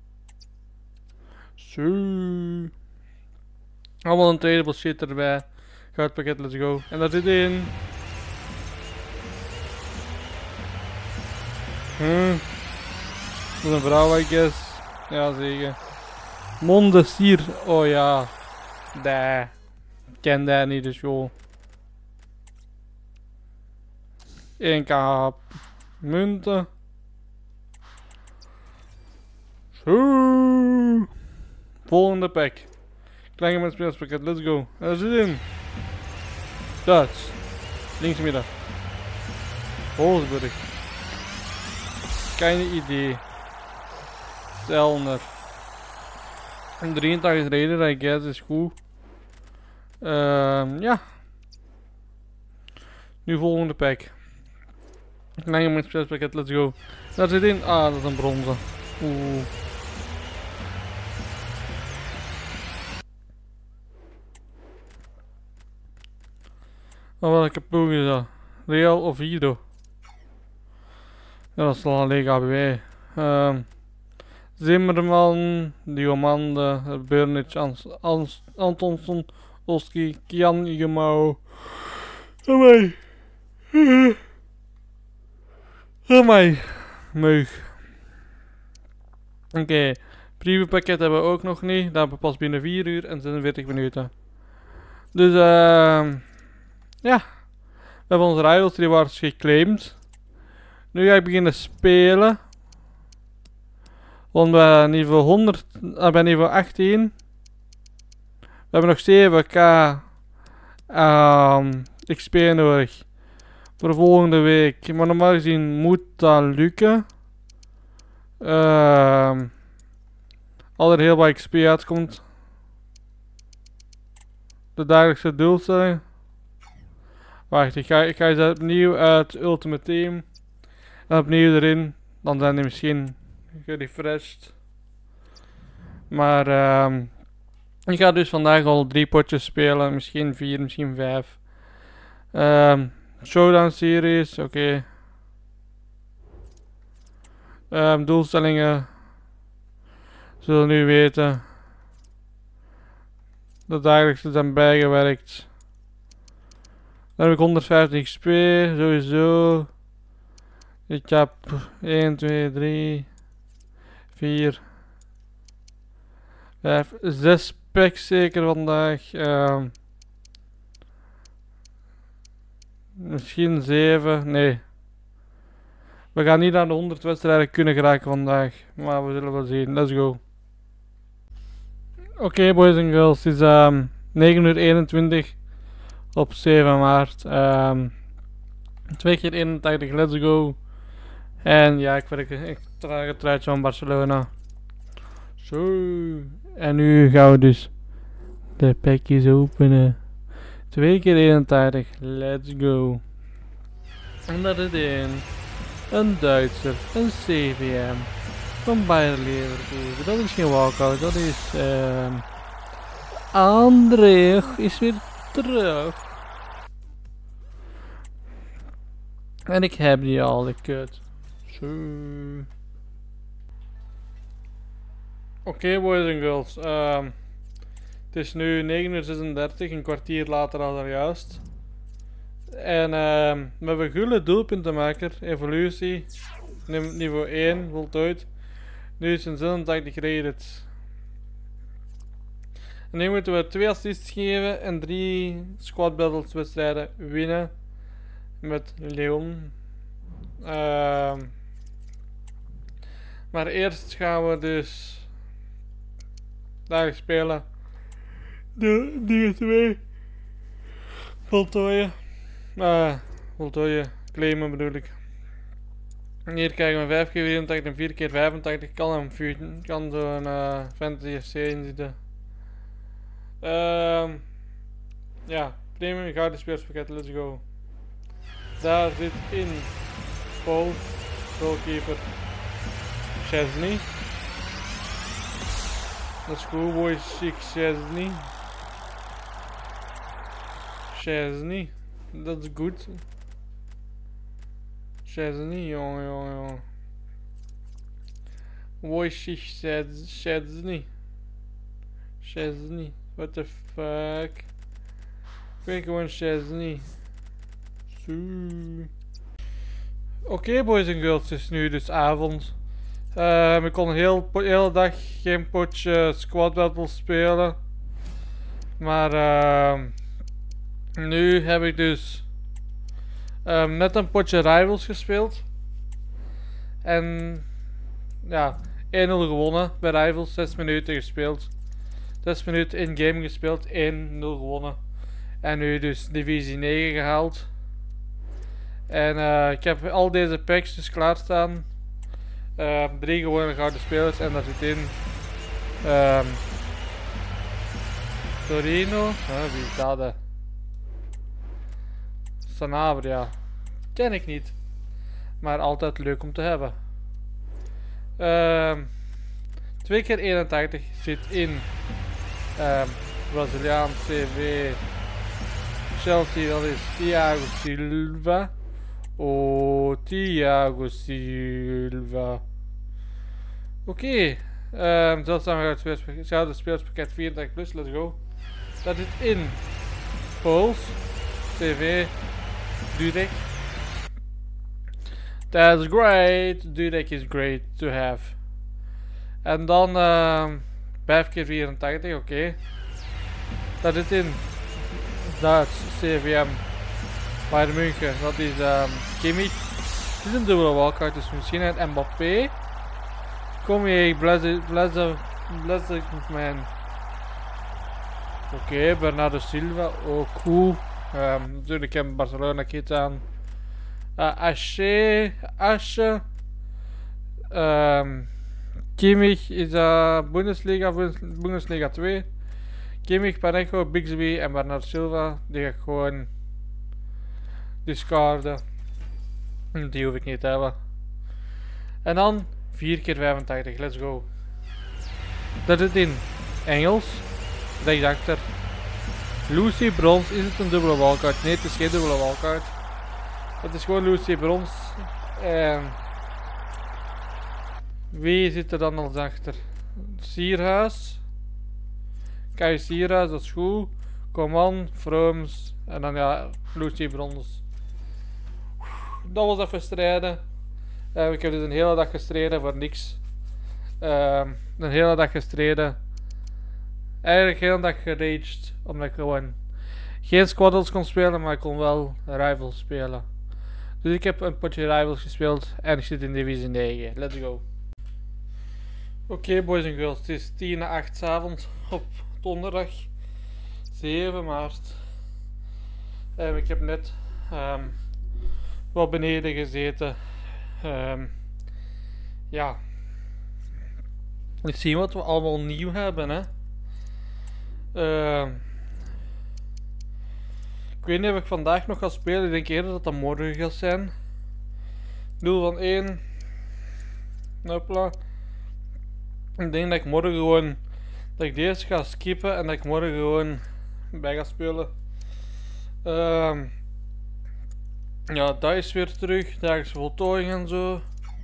Zo. Allemaal een tradable shit erbij. Goudpakket, let's go. En daar zit in. Dat is een vrouw, I guess. Ja, zeker. Mondesier. Oh ja. Nee. Ik ken dat niet, dus joh. 1k munten. Zo. Volgende pack. Kleine met speelspakket, let's go. En daar zit in. Duits. Linksmiddag. Wolfsburg. Keine idee. Selner. 83 reden, I guess, is goed. Ja. Nu volgende pack. Kleine met speelspakket, let's go. Daar zit in. Ah, dat is een bronzen. Oeh. Maar welke ploeg is dat? Real of Ido? Ja, dat is al een Lega BW. Zimmerman, Diomande, Burnic, Antonsson, Oski, Kian Igemau. Amai. Meug. Oké. Preview pakket hebben we ook nog niet. Dat hebben we pas binnen 4 uur en 46 minuten. Dus ja. We hebben onze Rivals Rewards geclaimd. Nu ga ik beginnen spelen. Want bij niveau 100, bij niveau 18. We hebben nog 7k XP nodig. Voor volgende week. Maar normaal gezien moet dat lukken. Als er heel wat XP uitkomt. De dagelijkse doelstelling. Wacht, ik ga ze opnieuw uit Ultimate Team. En opnieuw erin. Dan zijn die misschien gerefreshed. Maar ik ga dus vandaag al 3 potjes spelen. Misschien 4, misschien 5. Showdown series, oké. Doelstellingen. Zullen nu weten. De dagelijkse zijn bijgewerkt. Dan heb ik 150 XP, sowieso. Ik heb 1, 2, 3, 4, 5, 6 packs zeker vandaag. Misschien 7, nee. We gaan niet aan de 100 wedstrijden kunnen geraken vandaag. Maar we zullen wel zien, let's go. Oké, boys en girls, het is 9:21 op 7 maart. 2 keer 81, let's go. En ja, ik draag het truitje van Barcelona. Zo. En nu gaan we dus de pakjes openen. 2 keer 81, let's go. En dat is een Duitser, een CVM van Bayer Leverkusen. Dat is geen walkout, dat is André is weer terug. En ik heb die al, de kut. Zo. Oké, boys en girls. Het is nu 9:36, een kwartier later dan juist. En we hebben Gulle doelpuntenmaker, evolutie, niveau 1, voltooid. Nu is een 87 rated. En nu moeten we 2 assists geven en 3 squad battles wedstrijden winnen met Leon. Maar eerst gaan we dus daar spelen. De 2 voltooien. Voltooien, claimen bedoel ik. Hier krijgen we 5 keer 84 en 4 keer 85. Kan zo'n fantasy SC in zitten. Ja, premium gouden spelerspakket, let's go. Daar zit in Paul, goalkeeper Chesney. Let's go boys, Chesney. Chesney, that's good. Chesney, jongen. Wojciech Chesney. Chesney, what the fuck. Ik weet gewoon Chesney. Oké, boys en girls, het is nu dus avond. Ik kon de hele dag geen potje squad battle spelen. Maar nu heb ik dus net een potje rivals gespeeld. En ja, 1-0 gewonnen bij rivals, 6 minuten gespeeld. 6 minuten in game gespeeld, 1-0 gewonnen. En nu dus divisie 9 gehaald. En ik heb al deze packs dus klaarstaan. 3 gewone gouden spelers en dat zit in Torino. Wie is dat? Sanabria. Ken ik niet. Maar altijd leuk om te hebben. 2 keer 81 zit in Braziliaan CV Chelsea, dat is Thiago Silva. Oh, Thiago Silva. Oké. Zeldzaam gouden spelerspakket 34 plus, let's go. Dat zit in Pools, CV, Dudek. That's great. Dudek is great to have. En dan 5 keer 84, oké. Dat zit in Duits, CVM, Bayern München, dat is Kimmich. Het is een dubbele walkout, dus misschien een Mbappé. Kom je, blessed man. Oké, Bernardo Silva, ook cool. Natuurlijk heb ik Barcelona kit aan. Asche. Kimmich is Bundesliga 2. Kimmich, Parejo, Bixby en Bernardo Silva, die ga ik gewoon discarden. Die hoef ik niet te hebben. En dan 4 keer 85, let's go. Dat zit in Engels, rechtsachter. Lucy Brons, is het een dubbele walkout? Nee, het is geen dubbele walkout. Het is gewoon Lucy Brons. Wie zit er dan als achter? Sierhuis. Kai Sierhuis, dat is goed. Coman, Vrooms. En dan ja, Lucy Brons. Dat was even strijden. Ik heb dus een hele dag gestreden voor niks. Een hele dag gestreden. Eigenlijk de hele dag geraged. Omdat ik gewoon geen squaddles kon spelen, maar ik kon wel rivals spelen. Dus ik heb een potje rivals gespeeld en ik zit in divisie 9. Let's go. Oké, boys en girls, het is 7:50 's avonds op donderdag 7 maart. Ik heb net wat beneden gezeten. Ja. We zien wat we allemaal nieuw hebben, hè. Ik weet niet of ik vandaag nog ga spelen. Ik denk eerder dat dat morgen gaat zijn. Doel van 1. Hopla. Ik denk dat ik morgen gewoon dat ik deze ga skippen en dat ik morgen gewoon bij ga spelen. Ja, dat is weer terug. Dagelijkse voltooiing en zo.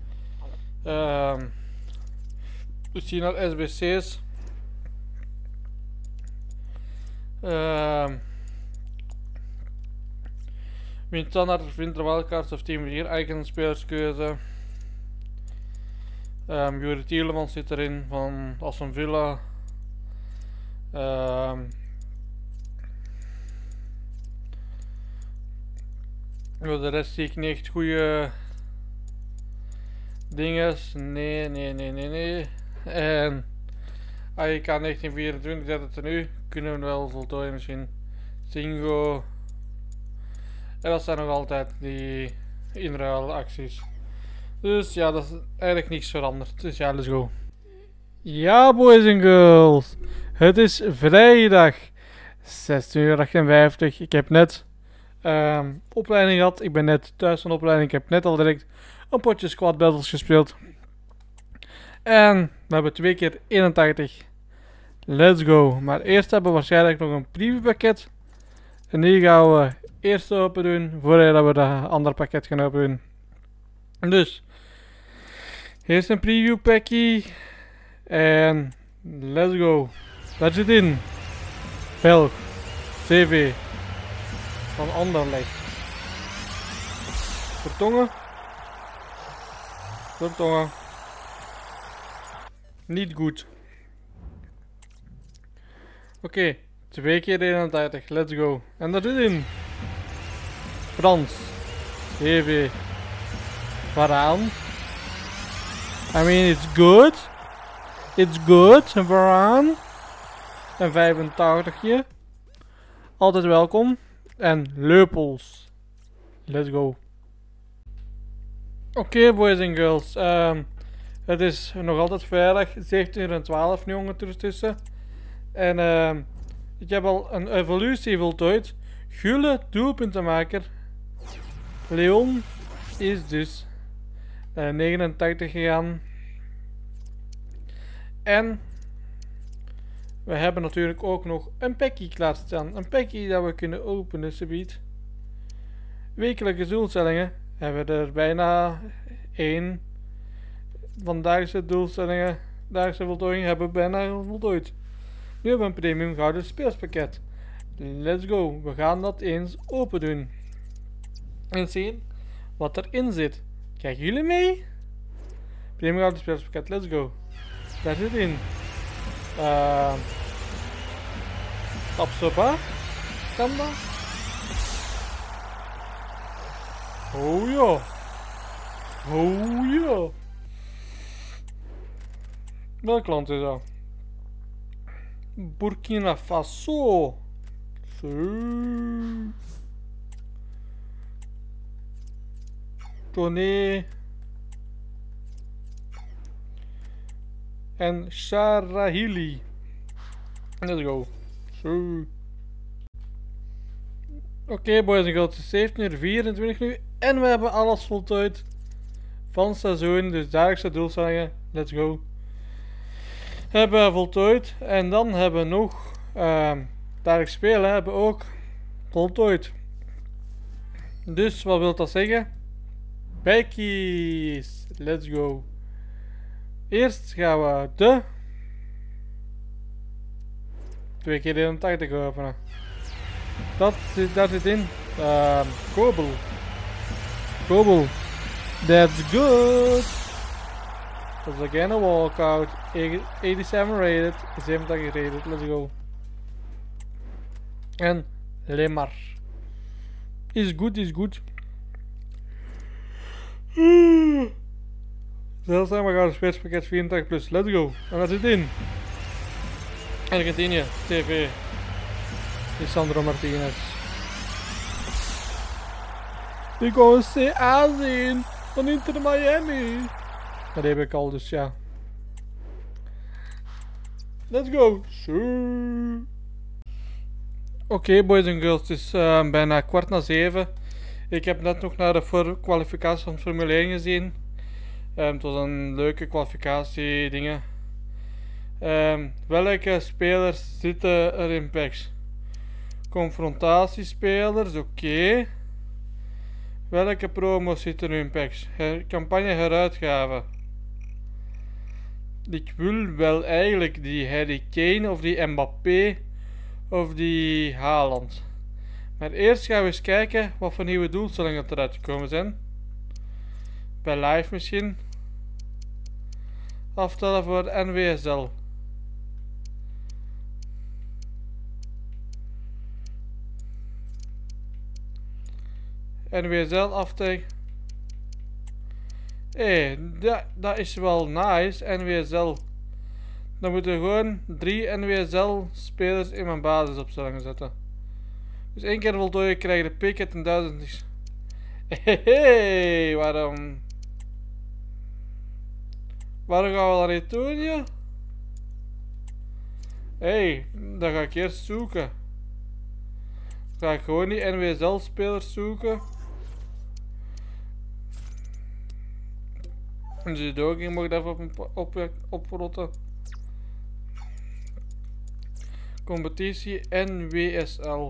We zien naar SBC's. Winter wildcards of team 4 eigen spelerskeuze. Juri Tielemans zit erin van Aston Villa. Voor de rest zie ik niet echt goede dingen. Nee. En AEK 1924 zet het er nu. Kunnen we wel voltooien misschien. Singo. En dat zijn nog altijd die inruilacties. Dus ja, dat is eigenlijk niks veranderd. Dus ja, let's go. Ja, boys en girls. Het is vrijdag 16:58. Ik heb net opleiding gehad. Ik ben net thuis van opleiding. Ik heb net al direct een potje squad battles gespeeld. En we hebben 2 keer 81. Let's go. Maar eerst hebben we waarschijnlijk nog een preview pakket. En die gaan we eerst open doen, voordat we dat andere pakket gaan open doen. Dus, eerst een preview pakkie. En let's go. Daar zit in Belg CV van Anderlecht. Vertongen. Vertongen. Niet goed. Oké, 2 keer 31, let's go. En daar zit in Frans CV Varaan. I mean, it's good. It's good, Varaan. En 85 hier. Altijd welkom. En Leupels. Let's go. Oké, boys en girls. Het is nog altijd vrijdag, 17:12 nu ondertussen. En ik heb al een evolutie voltooid. Gulle doelpuntenmaker Leon is dus 89 gegaan. En we hebben natuurlijk ook nog een pakkie klaarstaan. Een pakkie dat we kunnen openen, subiet. Wekelijke doelstellingen hebben we er bijna 1. Vandaagse doelstellingen, dagelijkse voltooiing hebben we bijna voltooid. Nu hebben we een premium gouden speelspakket. Let's go, we gaan dat eens open doen. En zien wat erin zit. Kijken jullie mee? Premium gouden speelspakket, let's go. Daar zit in Tapsoba. Kan dat? Oh ja. Oh ja. Welk land is dat? Burkina Faso. Zo. Toné. En Sharahili. Let's go. Zo. Oké, boys en girls, het is 17:24 nu. En we hebben alles voltooid van het seizoen. Dus dagelijkse doelstellingen. Let's go. Hebben we voltooid. En dan hebben we nog dagelijks spelen hebben we ook voltooid. Dus wat wil dat zeggen? Pakkies. Let's go. Eerst gaan we de 2 keer 81 openen. Daar zit in Kobel. Kobel. That's good. That's again a walkout. 87 rated. 87 rated. Let's go. En Lemar. Is goed, is goed. Zeldzaam, we gaan het speelspakket 84 plus. Let's go. En dat zit in Argentinië. TV. Lisandro Martinez. Ik ga een CA zien van Inter Miami. Dat heb ik al, dus ja. Let's go. Oké, boys en girls, het is bijna 6:15. Ik heb net nog naar de kwalificatie van Formule 1 gezien. Het was een leuke kwalificatie dingen. Welke spelers zitten er in packs? Confrontatiespelers, oké. Welke promos zitten er in packs? Campagne heruitgave. Ik wil wel eigenlijk die Harry Kane of die Mbappé of die Haaland. Maar eerst gaan we eens kijken wat voor nieuwe doelstellingen eruit gekomen zijn. Bij live misschien. Aftellen voor NWSL. NWSL aftelling. Dat is wel nice. NWSL. Dan moeten we gewoon 3 NWSL spelers in mijn basisopstellingen zetten. Dus 1 keer voltooien krijg je de picket en 1000 niks. Hey, waarom? Waarom gaan we dat niet doen, ja? Hé, dan ga ik eerst zoeken. Ga ik gewoon die NWSL-spelers zoeken. En de doging mag daar even oprotten. Competitie NWSL.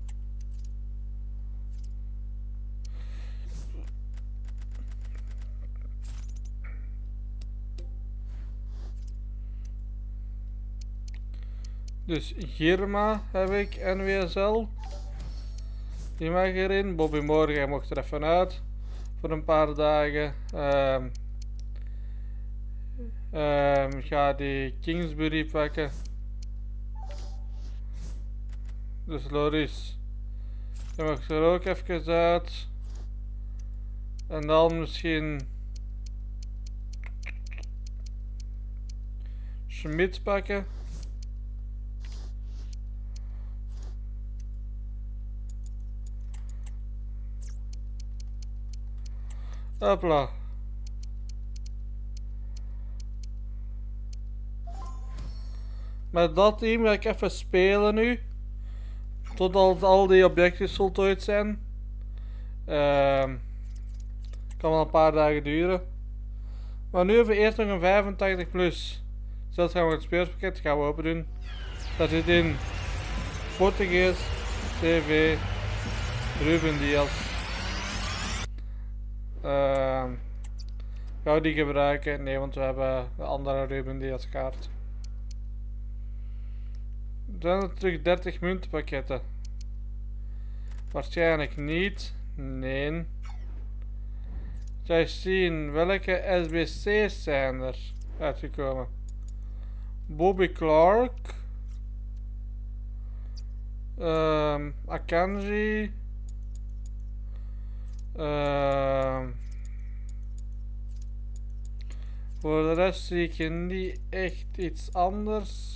Dus Girma heb ik, NWSL. Die mag erin. Bobby Morgan mocht er even uit. Voor een paar dagen. Ik ga die Kingsbury pakken. Dus Loris. Die mag er ook even uit. En dan misschien Schmidt pakken. Hopla. Met dat team ga ik even spelen nu. Totdat al die objecten voltooid zijn. Kan wel een paar dagen duren. Maar nu hebben we eerst nog een 85 plus. Zelfs gaan we het spelerspakket gaan we open doen. Dat zit in Portugees, CV, Ruben Diaz. Gaan we die gebruiken? Nee, want we hebben de andere Ruben Diaz kaart. Dan er terug 30 muntenpakketten. Waarschijnlijk niet. Nee. Ga je zien welke SBC's zijn er uitgekomen. Bobby Clark. Akanji. Voor de rest zie ik niet echt iets anders.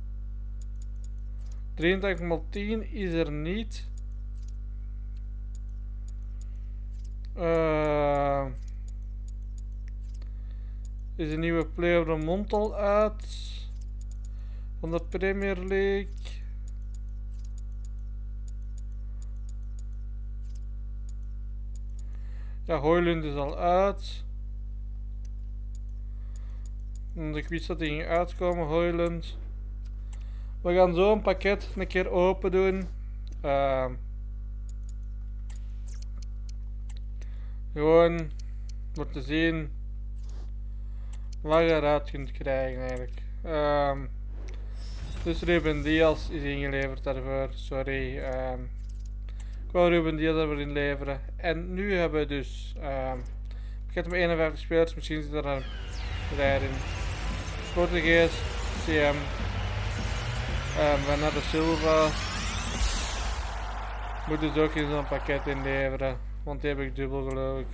83x10 is er niet. Is een nieuwe Player of the Month al uit? Van de Premier League. Ja, Højlund is al uit. Want ik wist dat die ging uitkomen, Højlund. We gaan zo een pakket een keer open doen. Gewoon voor te zien wat je eruit kunt krijgen eigenlijk. Dus Ruben Diaz is ingeleverd daarvoor. Sorry. Ik wou Ruben Diaz ervoor inleveren. En nu hebben we dus pakket met 51 spelers. Misschien zit er een rij in. Portugees, CM. Bernardo Silva. Moet dus ook in zo'n pakket inleveren. Want die heb ik dubbel geloof ik.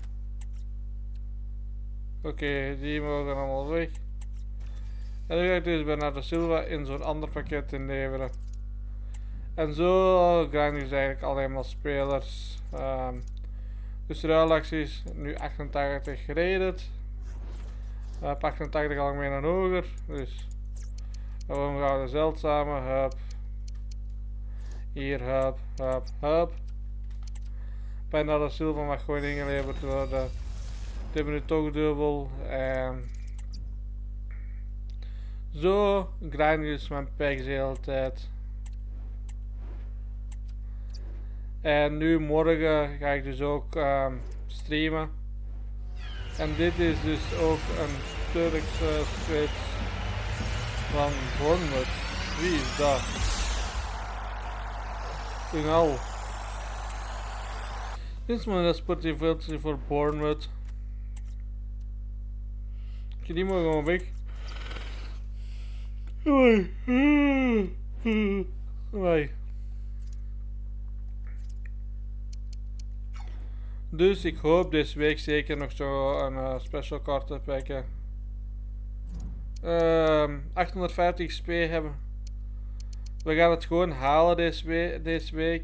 Oké, die mogen allemaal weg. En nu ga ik dus Bernardo Silva in zo'n ander pakket inleveren. En zo krijg je dus eigenlijk alleen maar spelers. Dus ruilacties, nu 88 gerated. 88 algemeen en hoger. Dus dan gaan we de zeldzame, hup. Hier, hup, hup, hup. Bernardo Silva mag gewoon ingeleverd worden. Die hebben nu toch dubbel. En zo grind je dus mijn packs de hele tijd. En nu morgen ga ik dus ook streamen. En dit is dus ook een Turkse spits van Bournemouth. Wie is dat? Unal. Dit is mijn sportief voor Bournemouth. Die mogen gewoon weg. Nee. Dus ik hoop deze week zeker nog zo een special card te pakken. 850 XP hebben. We gaan het gewoon halen deze week.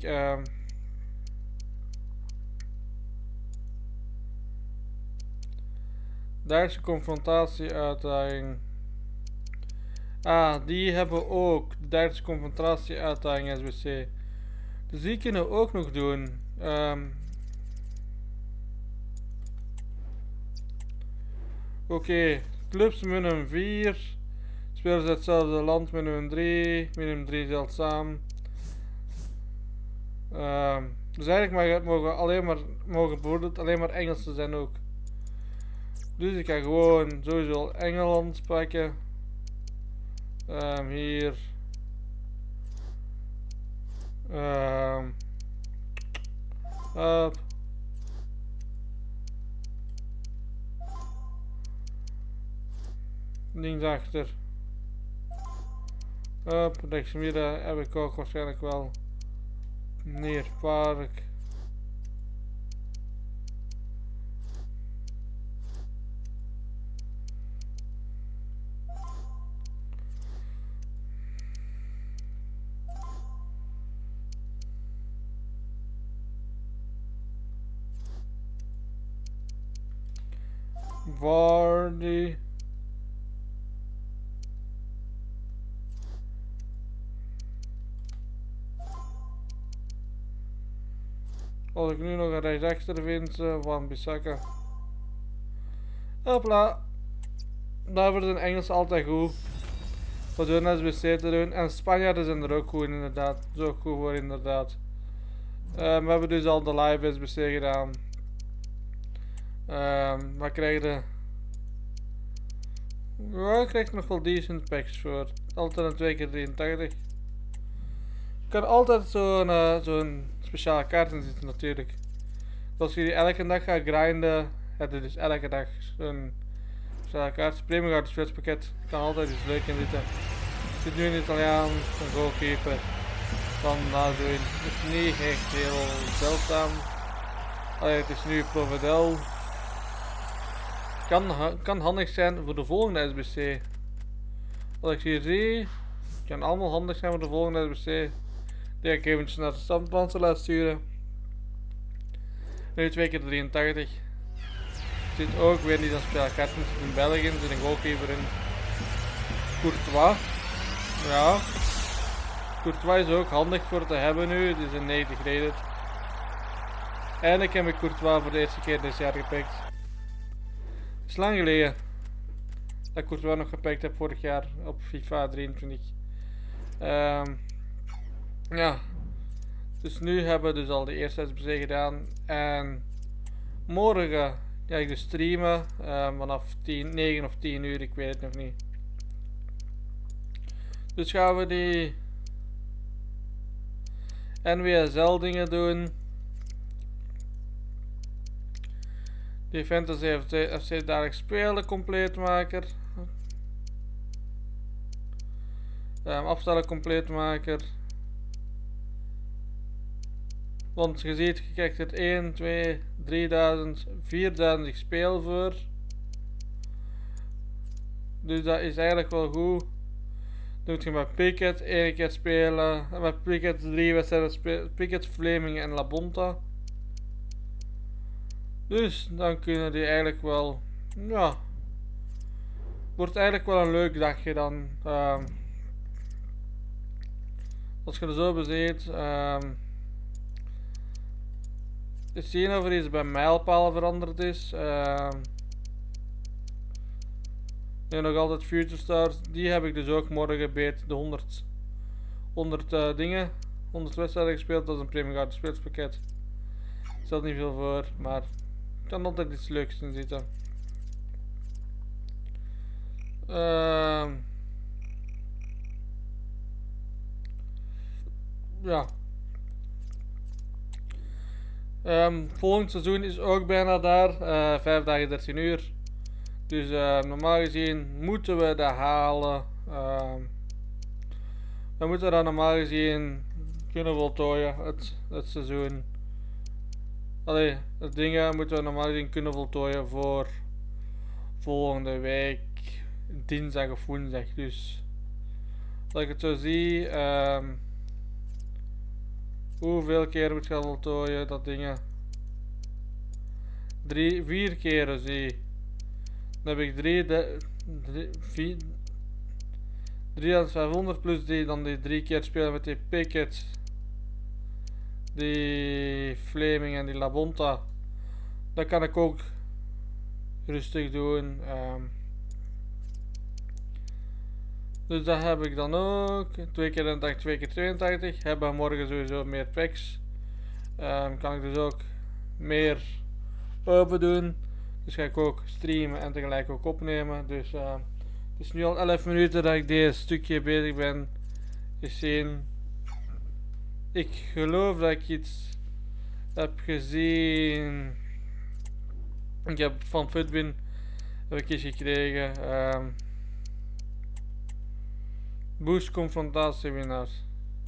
Duitse confrontatie uitdaging. Ah, die hebben ook de Duitse confrontatie uitdaging SBC. Dus die kunnen we ook nog doen. Oké, clubs minimum 4. Spelers uit hetzelfde land minimum 3. Minimum 3 zeldzaam. Dus eigenlijk mogen bijvoorbeeld alleen maar Engelsen zijn ook. Dus ik ga gewoon sowieso Engeland pakken. Hier. Up. Linksachter. Up, rechtsmidden heb ik ook waarschijnlijk wel. Neer park. Vardy. Als ik nu nog een rechtsachter vind van Bissaka. Hopla. Daarvoor zijn Engels altijd goed. We doen SBC te doen. En Spanjaarden zijn er ook goed inderdaad. Zo goed voor inderdaad. We hebben dus al de live SBC gedaan. Wat krijg je? Ja, ik krijg nog wel decent packs voor. Altijd een 2 keer 83. Je kan altijd zo'n speciale kaart in zitten natuurlijk. Als je die elke dag gaat grinden, heb je dus elke dag zo'n speciale kaart. Premium Guard spelspakket kan altijd iets leuk in zitten. Er zit nu in Italiaan, een goalkeeper van Nazoin. Het is niet echt heel zeldzaam. Allee, het is nu Provedel. Kan handig zijn voor de volgende SBC. Wat ik hier zie, kan allemaal handig zijn voor de volgende SBC. Die ga ik eventjes naar de standplan laten sturen. Nu 2 keer 83. Er zit ook weer niet een speelkaart in België, er zit een goalkeeper in. Courtois. Ja. Courtois is ook handig voor te hebben nu, het is een 90 rated. Eindelijk heb ik Courtois voor de eerste keer dit jaar gepakt. Het is lang geleden dat ik Courtois nog gepakt heb vorig jaar op FIFA 23. Ja. Dus nu hebben we dus al de eerste SBC gedaan. En morgen ga ik dus streamen vanaf 9 of 10 uur, ik weet het nog niet. Dus gaan we die NWSL dingen doen. Die Fantasy FC dagelijks spelen compleetmaker. Afstellen compleetmaker. Want je ziet, je krijgt er 1, 2, 3000, 4000 speel voor. Dus dat is eigenlijk wel goed. Doet je met Pickett 1 keer spelen. En met Pickett 3 wedstrijden spelen. Pickett, Fleming en Labonta. Dus dan kunnen die eigenlijk wel. Ja. Wordt eigenlijk wel een leuk dagje dan. Als je er zo beziet. Eens zien of er iets bij mijlpalen veranderd is. Nu nog altijd Future Stars. Die heb ik dus ook morgen beet. De 100 dingen. 100 wedstrijden gespeeld. Dat is een Premium Guard speelspakket. Stelt niet veel voor. Maar er kan altijd iets leuks in zitten. Ja. Volgend seizoen is ook bijna daar. 5 dagen 13 uur. Dus normaal gezien moeten we dat halen. We moeten dat normaal gezien kunnen voltooien. Het seizoen. Allee, het dingen moeten we normaal gezien kunnen voltooien voor volgende week. Dinsdag of woensdag. Dus als ik het zo zie. Hoeveel keer moet je gaan voltooien dat dingen? 4 keren zie. Dan heb ik 3500 plus dan die 3 keer spelen met die Picket, die Flaming en die Labonta. Dat kan ik ook rustig doen. Dus dat heb ik dan ook. 2 keer 81, 2 keer 82. Hebben we morgen sowieso meer packs. Kan ik dus ook meer open doen. Dus ga ik ook streamen en tegelijk ook opnemen. Dus het is nu al 11 minuten dat ik deze stukje bezig ben. Gezien. Ik geloof dat ik iets heb gezien. Ik heb van Futbin heb ik iets gekregen. Boost confrontatiewinnaars.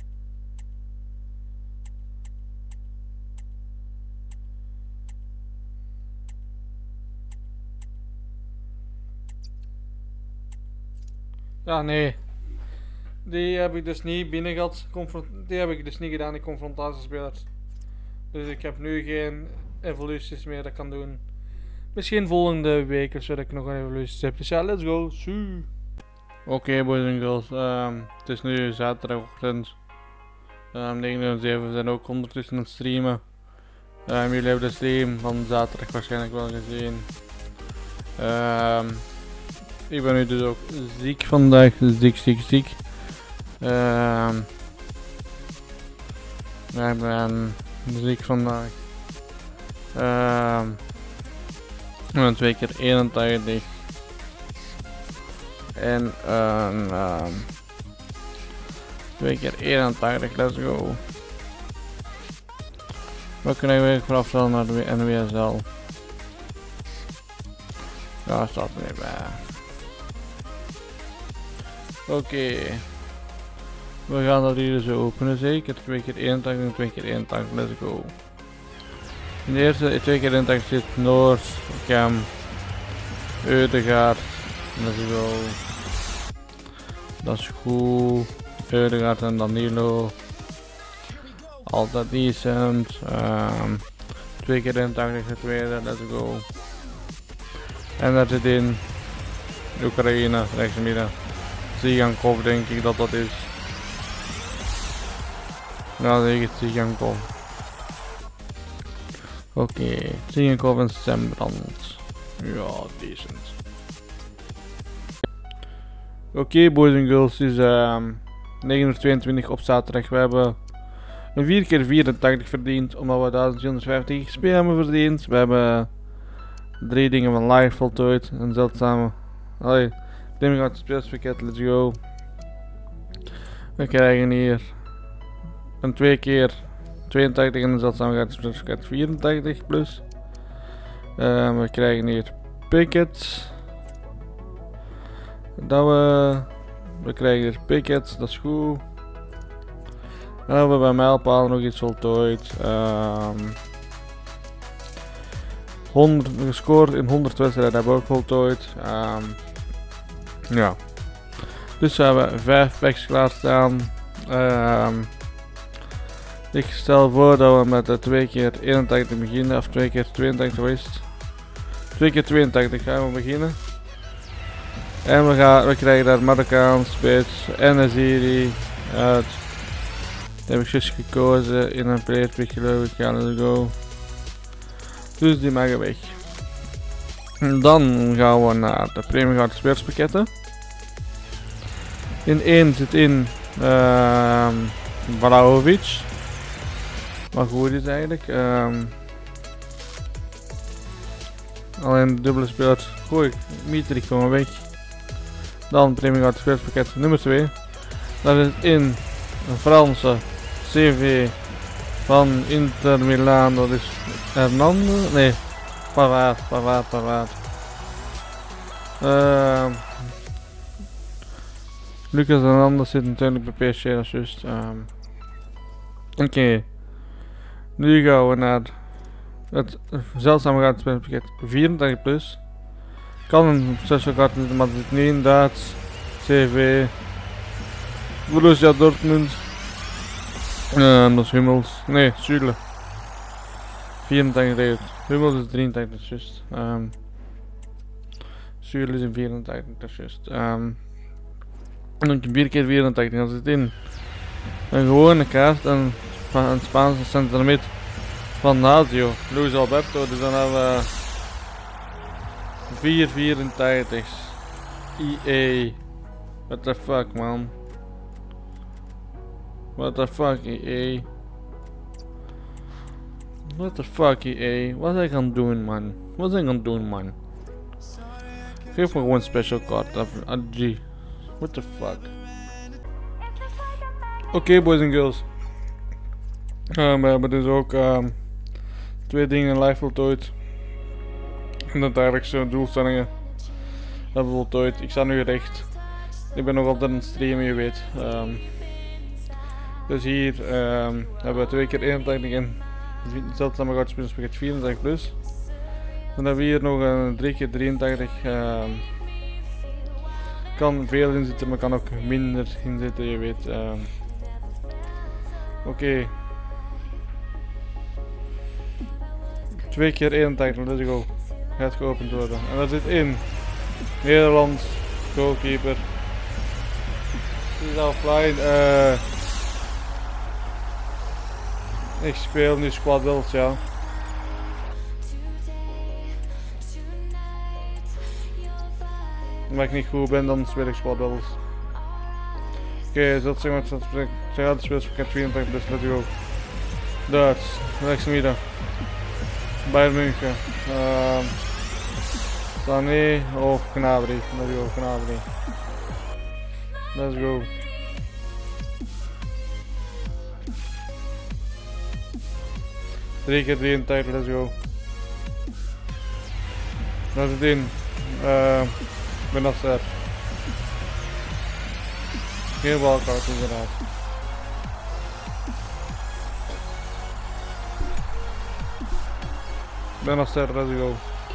Ja, nee. Die heb ik dus niet binnen gehad. Die heb ik dus niet gedaan, die confrontatiespelers. Dus ik heb nu geen evoluties meer dat ik kan doen. Misschien volgende week of zo dat ik nog een evolutie heb. Dus ja, let's go. Oké, boys en girls. Het is nu zaterdagochtend. 9 uur 7. We zijn ook ondertussen aan het streamen. Jullie hebben de stream van zaterdag waarschijnlijk wel gezien. Ik ben nu dus ook ziek vandaag. Ziek. Ja, ik ben ziek vandaag. Ik ben 2 keer 81. En 2 keer 81, let's go. We kunnen weer vanaf naar de NWSL. Ja, staat er niet bij. Oké. We gaan dat hier dus openen zeker. 2 keer 81 en 2 keer 81, let's go. In de eerste 2 keer 81 zit Noord, Cam, Eudegaard, let's go. Dat is goed. Eudegaard en Danilo. Altijd decent. 2 keer 81 de tweede, let's go. En dat zit in Oekraïne, rechtsmidden. Zigankov denk ik dat dat is. Nou, denk ik het Zigankov. Oké, Zigankov en Sembrand. Ja, decent. Oké, boys en girls, het is 9:22 op zaterdag. We hebben een 4 keer 84 verdiend, omdat we 1450 XP hebben verdiend. We hebben 3 dingen van live voltooid, een zeldzame. Allee, neem uit het speelspakket, let's go. We krijgen hier een 2 keer 82 en een zeldzame gratis speelspakket 84 plus. We krijgen hier Pickets. We krijgen hier Pickets, dat is goed. En dan hebben we bij mijlpalen nog iets voltooid. 100 gescoord in 100 wedstrijden hebben we ook voltooid. Ja. Dus we hebben 5 packs klaarstaan. Ik stel voor dat we met de 2 keer 81 beginnen, of 2 keer 82 geweest. 2 keer 82 gaan we beginnen. En we krijgen daar Marokkaans, Spits en een serie uit. Die heb ik juist gekozen in een playerpick geloof ik. Ja, let's go. Dus die mag weg. En dan gaan we naar de premium gratis spelerspakketten. In 1 zit in Vlahovic. Wat goed is eigenlijk. Alleen de dubbele speler. Gooi, Mitrik gewoon weg. Dan premium gratis spelerspakket nummer 2. Dat is in een Franse CV van Inter Milan. Dat is Hernandez. Nee, Pavard. Lucas Hernandez zit natuurlijk bij PSG, dat is juist. Oké. Nu gaan we naar het zeldzame gratis spelerspakket 84 plus. Kan een special kaart, maar het zit niet in Duits. CV. Borussia Dortmund. Dat is Hummels. Nee, Schürrle. 84 regelt. Hummels is 83, juist. Zuurl is in 84, dat is juist. En dan 4 keer 84, dan zit in. Een gewone kaart en een Spaanse centrometer van Nazio. Luis Alberto, dus dan hebben we 484's. EA. What the fuck, man. What the fuck, EA. What the fuck, EA. Wat zijn gaan doen, man? Wat zijn gaan doen, man? Geef me gewoon special card. G. What the fuck. Oké, boys en girls. We hebben dus ook 2 dingen live voltooid. En dat eigenlijk zo'n doelstellingen hebben we voltooid. Ik sta nu recht. Ik ben nog altijd aan het streamen, je weet. Dus hier hebben we 2 keer 81 en zeldzame goudspelers pakket 84 plus. Dan hebben we hier nog een 3 keer 83. Kan veel in zitten, maar kan ook minder in zitten, je weet. Oké. 2 keer 81, let's go. Gaat geopend worden. En dat zit in. Nederlands, goalkeeper. Die is offline. Ik speel nu squad builds, ja. Omdat ik niet goed ben, dan speel ik squad builds. Oké, dat zeg maar, zeg uit de speelspakket 84 plus, let's go. Duits, rechtsmidden. Bayern München. Sané, oh Gnabry, let's go, Gnabry. Let's go. Drie keer 83, let's go. Dat zit in. Benacer. Geen walkout inderdaad. Benacer, let's go.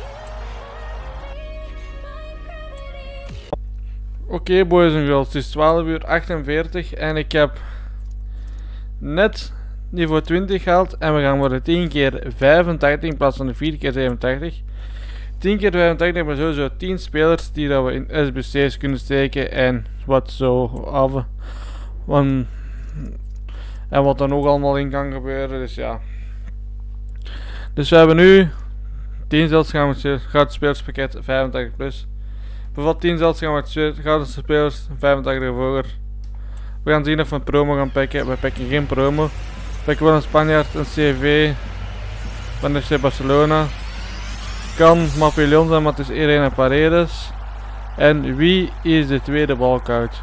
Oké, boys en girls, het is 12:48 en ik heb net niveau 20 gehaald en we gaan worden 10 keer 85 in plaats van de 4 keer 87. 10 keer 85 hebben we sowieso 10 spelers die dat we in SBC's kunnen steken en wat zo af. En wat dan ook allemaal in kan gebeuren, dus ja. Dus we hebben nu 10 zeldzaam gratis spelerspakket 85 plus. Bevat 10 zeldzaam gratis spelers 85 voor. We gaan zien of we een promo gaan pakken. We pakken geen promo. We pakken wel een Spanjaard, een CV van FC Barcelona. Kan Mapillon zijn, maar het is Irene Paredes. En wie is de tweede walkout?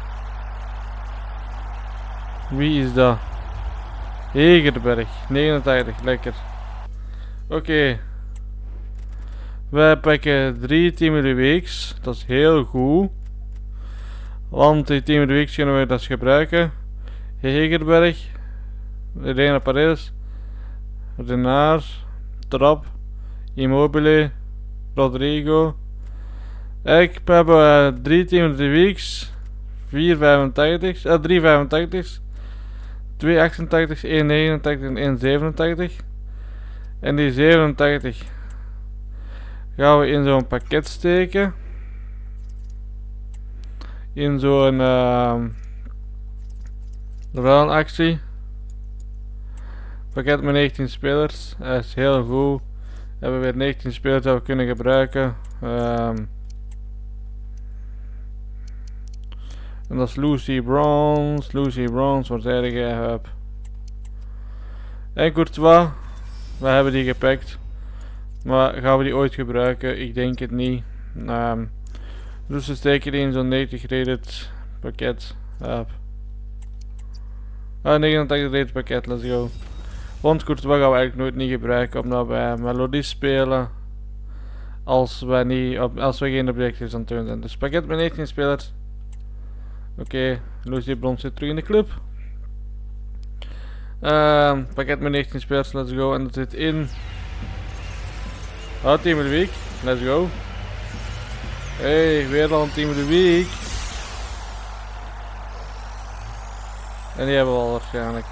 Wie is dat? Hegerberg, 89, lekker. Oké. Wij pakken 3 Team of the Weeks, dat is heel goed. Want die Team of the Weeks kunnen we dus gebruiken. Hegerberg, Irene Paredes, Renard, Trap, Immobile, Rodrigo. Ik heb 3 Team of the Weeks, 485's, 385's, 288's, 189 en 187. En die 87 gaan we in zo'n pakket steken. In zo'n ruilactie. Pakket met 19 spelers. Dat is heel goed. We hebben weer 19 spelers dat we kunnen gebruiken. En dat is Lucy Bronze, wat zei ik heb. En Courtois, we hebben die gepakt. Maar gaan we die ooit gebruiken? Ik denk het niet. Dus we steken die in zo'n 90 rated pakket. 89 rated pakket, let's go. Want Courtois gaan we eigenlijk nooit niet gebruiken, omdat wij melodie spelen. Als we geen objectives aan het doen zijn. Dus pakket met 19 spelers. Oké, Lucy Bronze zit terug in de club. Pakket met 19 spelers, let's go. En dat zit in. Team of the Week, let's go. Hey, weer al een Team of the Week. En die hebben we al waarschijnlijk.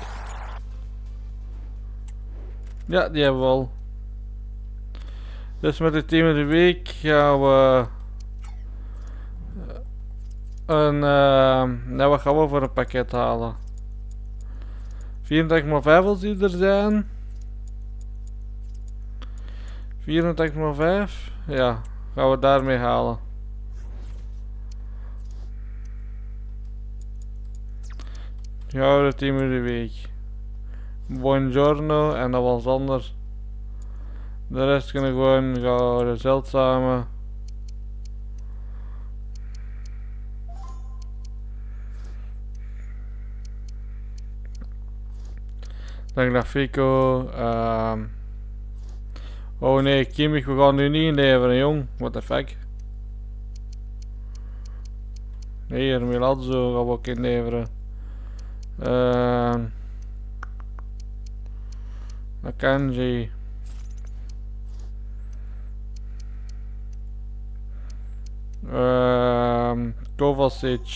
Ja, die hebben we al. Dus met de Team of the Week gaan we En nou, wat gaan we voor een pakket halen? 84,5 als die er zijn. 84,5. Ja, gaan we daarmee halen. Gouden 10 uur de week. Buongiorno en dat was anders. De rest kunnen gewoon gouden zeldzame. Dan grafico. Oh nee, Kimmich, we gaan nu niet inleveren, jong. What the fuck. Nee, Milazzo gaan we ook inleveren. Akanji. Kovacic.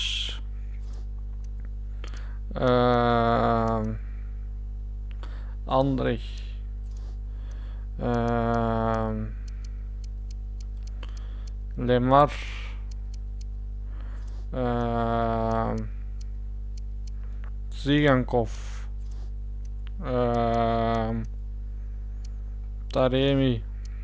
Andrich. Lemar. Zigankov. Taremi.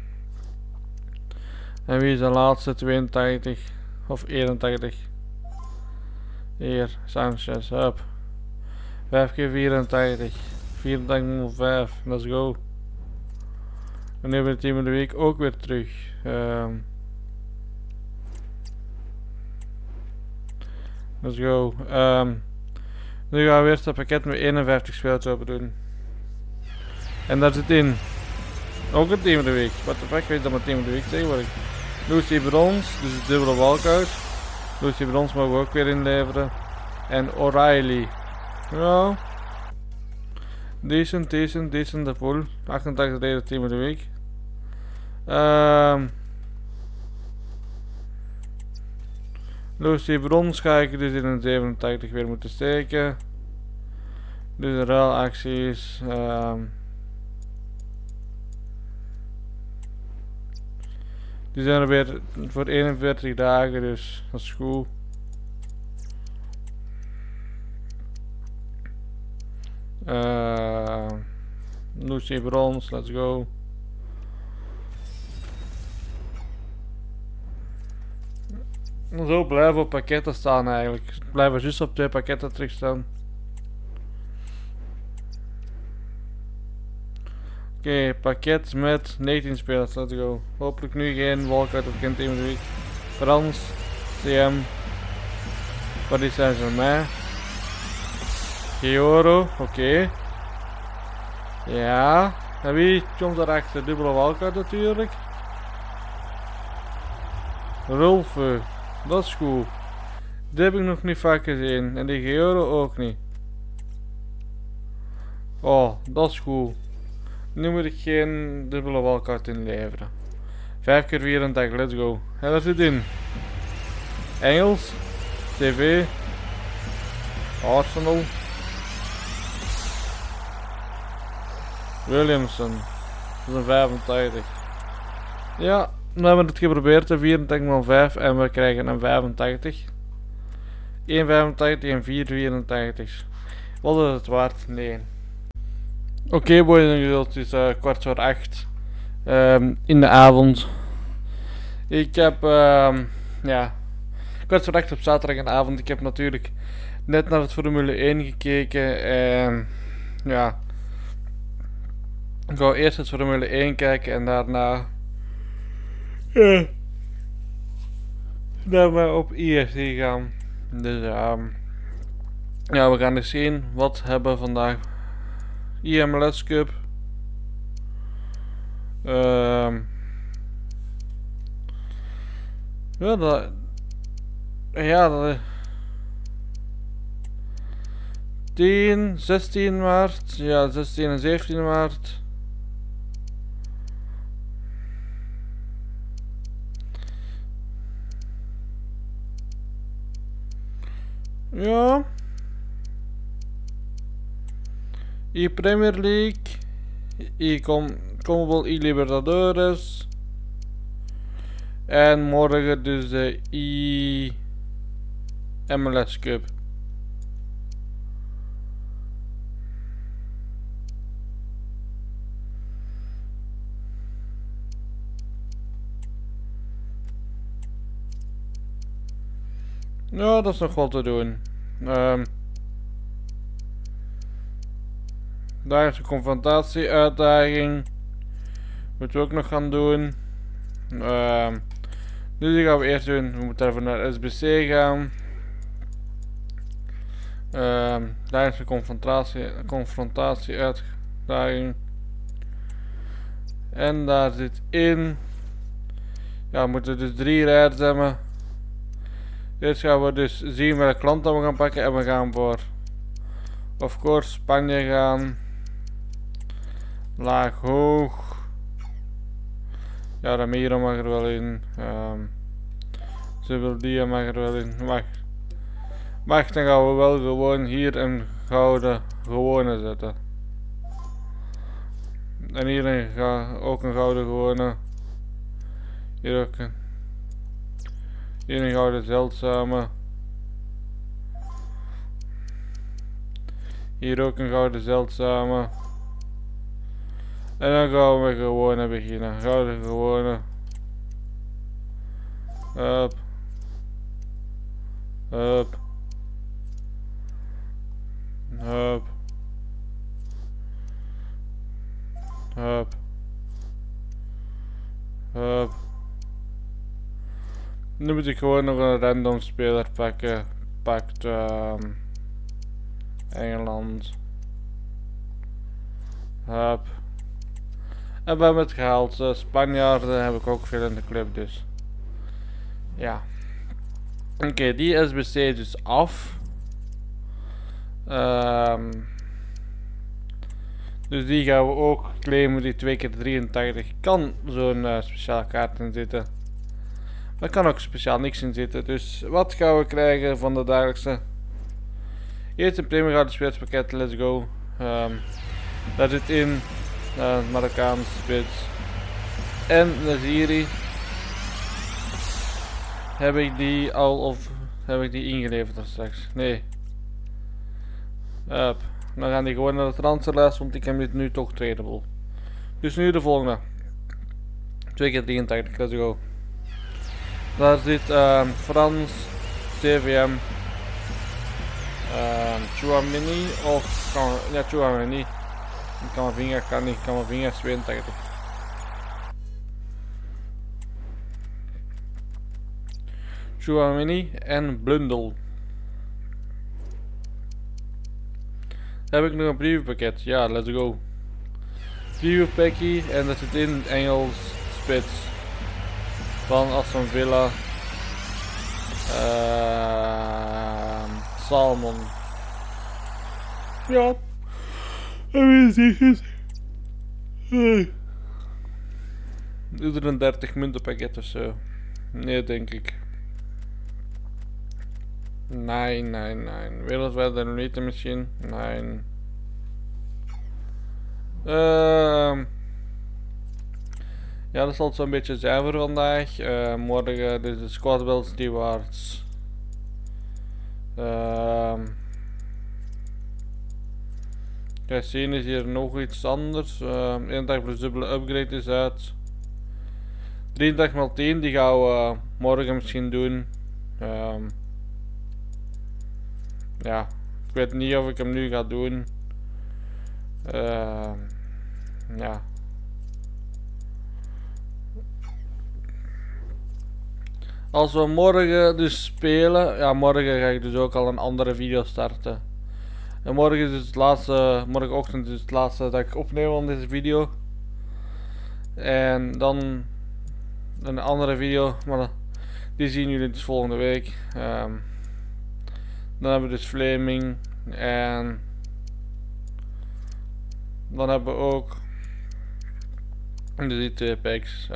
En wie is de laatste? 82 of 81? Hier, Sanchez, hup. 5 keer 84. 84,05. Let's go. En nu hebben we het team in de week ook weer terug. Let's go. Nu gaan we eerst het pakket met 51 speeltjes open doen. En daar zit in. Ook een team in de week. What the fuck, weet dat mijn team in de week tegenwoordig. Lucy Brons, dus het dubbele walkout. Lucy Brons mogen we ook weer inleveren. En O'Reilly. Ja. Decent, de pool. 88 leden team in de week. Lucy Brons ga ik dus in een 87 weer moeten steken. Dus de ruilacties. Die zijn er weer voor 41 dagen, dus dat is goed. Lucy Brons, let's go. Zo blijven op pakketten staan eigenlijk. Blijven juist op 2 pakketten terug staan. Oké, pakket met 19 spelers, let's go. Hopelijk nu geen walkout of geen team in de week. Frans, CM, Paris Saint-Germain, Gioro, oké. Ja, en wie komt daarachter? Dubbele walkout natuurlijk. Rolfe, dat is goed. Die heb ik nog niet vaak gezien. En die Gioro ook niet. Oh, dat is goed. Nu moet ik geen dubbele walkout inleveren. 5 keer 84, let's go. En dat zit in. Engels. TV. Arsenal. Williamson. Dat is een 85. Ja, we hebben het geprobeerd, een 84,05 en we krijgen een 85. 1,85 en 4,84. Was het het waard? Nee. Oké, boys en girls, het is 7:15 in de avond. Ik heb, ja, 7:15 op zaterdagavond. Ik heb natuurlijk net naar het Formule 1 gekeken en ja, ik ga eerst het Formule 1 kijken en daarna op IFC gaan. Dus ja, we gaan eens zien wat we hebben vandaag. IMLS Cup. Ja, 10, 16 maart. Ja, 16 en 17 maart. Ja. Premier League. Comebol Libertadores. En morgen dus de MLS Cup. Ja, dat is nog wel te doen. Daar is de confrontatie uitdaging. Moeten we ook nog gaan doen. Dus die gaan we eerst doen. We moeten even naar SBC gaan. Daar is de confrontatie uitdaging. En daar zit in. Ja, we moeten dus 3 rijders hebben. Eerst gaan we dus zien welke klant we gaan pakken en we gaan voor of course Spanje gaan. Laag hoog. Ja, Ramiro mag er wel in. Zubeldia mag er wel in. Mag, dan gaan we wel gewoon hier een gouden gewone zetten. En hier ook een gouden gewone. Hier ook een. Hier een gouden zeldzame. Hier ook een gouden zeldzame. En dan gaan we gewoon beginnen. Gouden gewone. Hup. Hup. Hup. Hup. Hup. Nu moet ik gewoon nog een random speler pakken. Pakt Engeland. Hup. En we hebben het gehaald. Spanjaarden heb ik ook veel in de club dus. Ja. Oké, die SBC is dus af. Dus die gaan we ook claimen. Die 2x83 kan zo'n speciale kaart in zitten. Er kan ook speciaal niks in zitten. Dus wat gaan we krijgen van de dagelijkse? Eerst een premium gratis spitspakket. Let's go. Daar zit in Marokkaanse spits en Naziri. Heb ik die al of heb ik die ingeleverd er straks? Nee. Dan gaan die gewoon naar de transferlijst, want ik heb dit nu toch tradable. Dus nu de volgende. 2x83, let's go. Daar zit Frans, CVM, Chouamini of ja, Chouamini. Camavinga kan niet, Camavinga is 82. Chouamini en Blundell. Heb ik nog een brievenpakket? Ja, let's go. Brievenpakkie en dat zit in Engels spits van Aston Villa. Salmon. Ja. Is er een 30 munten pakket of zo? Nee, denk ik. Nee. Wereldwijde elite misschien? Nee. Ja, dat zal het zo'n beetje zijn voor vandaag. Morgen dus de Squad Builds Rewards. Zien is hier nog iets anders. 1 dag plus dubbele upgrade is uit. 33x10 die gaan we morgen misschien doen. Ja, ik weet niet of ik hem nu ga doen. Ja. Als we morgen dus spelen, ja, morgen ga ik dus ook al een andere video starten. En morgen is dus het laatste, morgenochtend is het laatste dat ik opneem van deze video. En dan een andere video, maar die zien jullie dus volgende week. Dan hebben we dus Flaming en dan hebben we ook die 2 packs.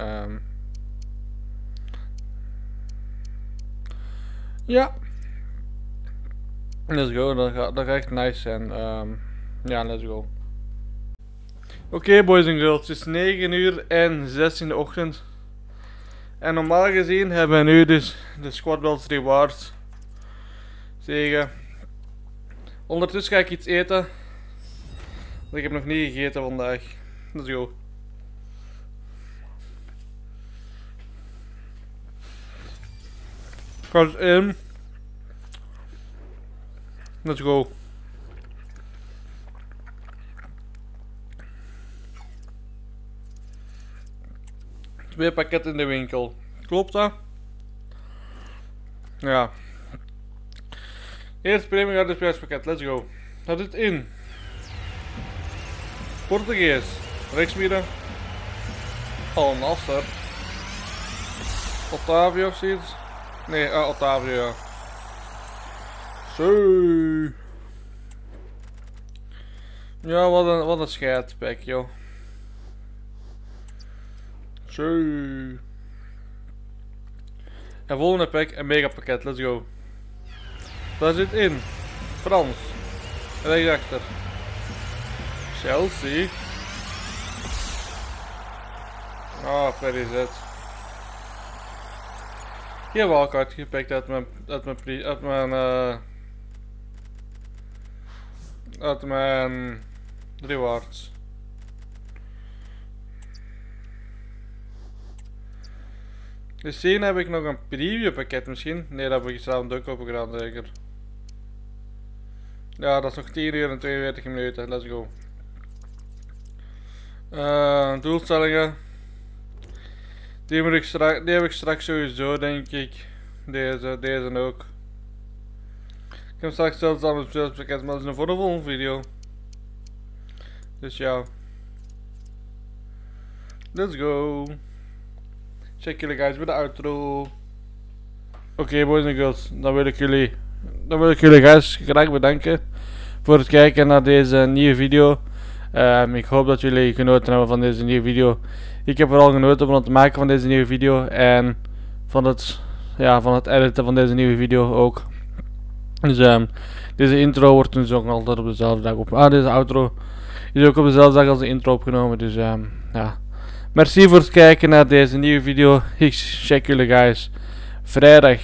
Ja, let's go, dat gaat echt nice zijn. Ja, let's go. Oké, boys en girls, het is 9 uur en 6 in de ochtend. En normaal gezien hebben we nu dus de Squad Builds Rewards. tegen. Ondertussen ga ik iets eten. Ik heb nog niet gegeten vandaag. Let's go. Ga eens in. Let's go. Twee pakketten in de winkel. Klopt dat? Ja. Eerst premium gratis prijspakket. Let's go. Dat zit in. Portugees. Rechtsmidden. Al Nasser. Otavio of zoiets. Nee, Otavio, ja. Zo. Ja, wat een scheidspek, joh. Zo. En volgende pack, een mega pakket, let's go. Daar zit in. Frans. Rechtsachter. Chelsea. Perisic. Hier heb ik ook uitgepakt uit mijn rewards. Dus hier heb ik nog een preview pakket misschien. Nee, dat heb ik gisteravond ook open gedaan zeker. Ja, dat is nog 10 uur en 42 minuten. Let's go. Doelstellingen. Die heb ik straks sowieso, denk ik. Deze ook. Ik heb straks zelfs al het pakket, maar dat is nog voor de volgende video. Dus ja. Let's go. Check jullie guys bij de outro. Oké, boys en girls, dan wil ik jullie guys graag bedanken voor het kijken naar deze nieuwe video. Ik hoop dat jullie genoten hebben van deze nieuwe video. Ik heb vooral genoten van het maken van deze nieuwe video en van het editen van deze nieuwe video ook. Dus deze intro wordt dus ook altijd op dezelfde dag op. Deze outro is ook op dezelfde dag als de intro opgenomen. Dus ja. Merci voor het kijken naar deze nieuwe video. Ik check jullie guys vrijdag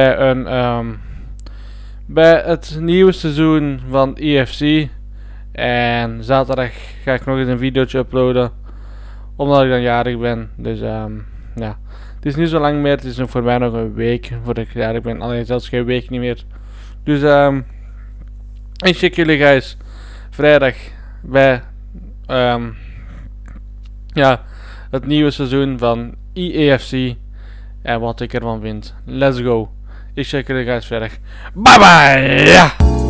bij het nieuwe seizoen van EFC. En zaterdag ga ik nog eens een videootje uploaden. Omdat ik dan jarig ben. Dus ja. Het is niet zo lang meer. Het is nog voor mij nog een week voordat ik jarig ben. Alleen zelfs geen week niet meer. Dus ik check jullie guys vrijdag bij het nieuwe seizoen van EAFC. En wat ik ervan vind. Let's go. Ik check jullie guys vrijdag. Bye bye!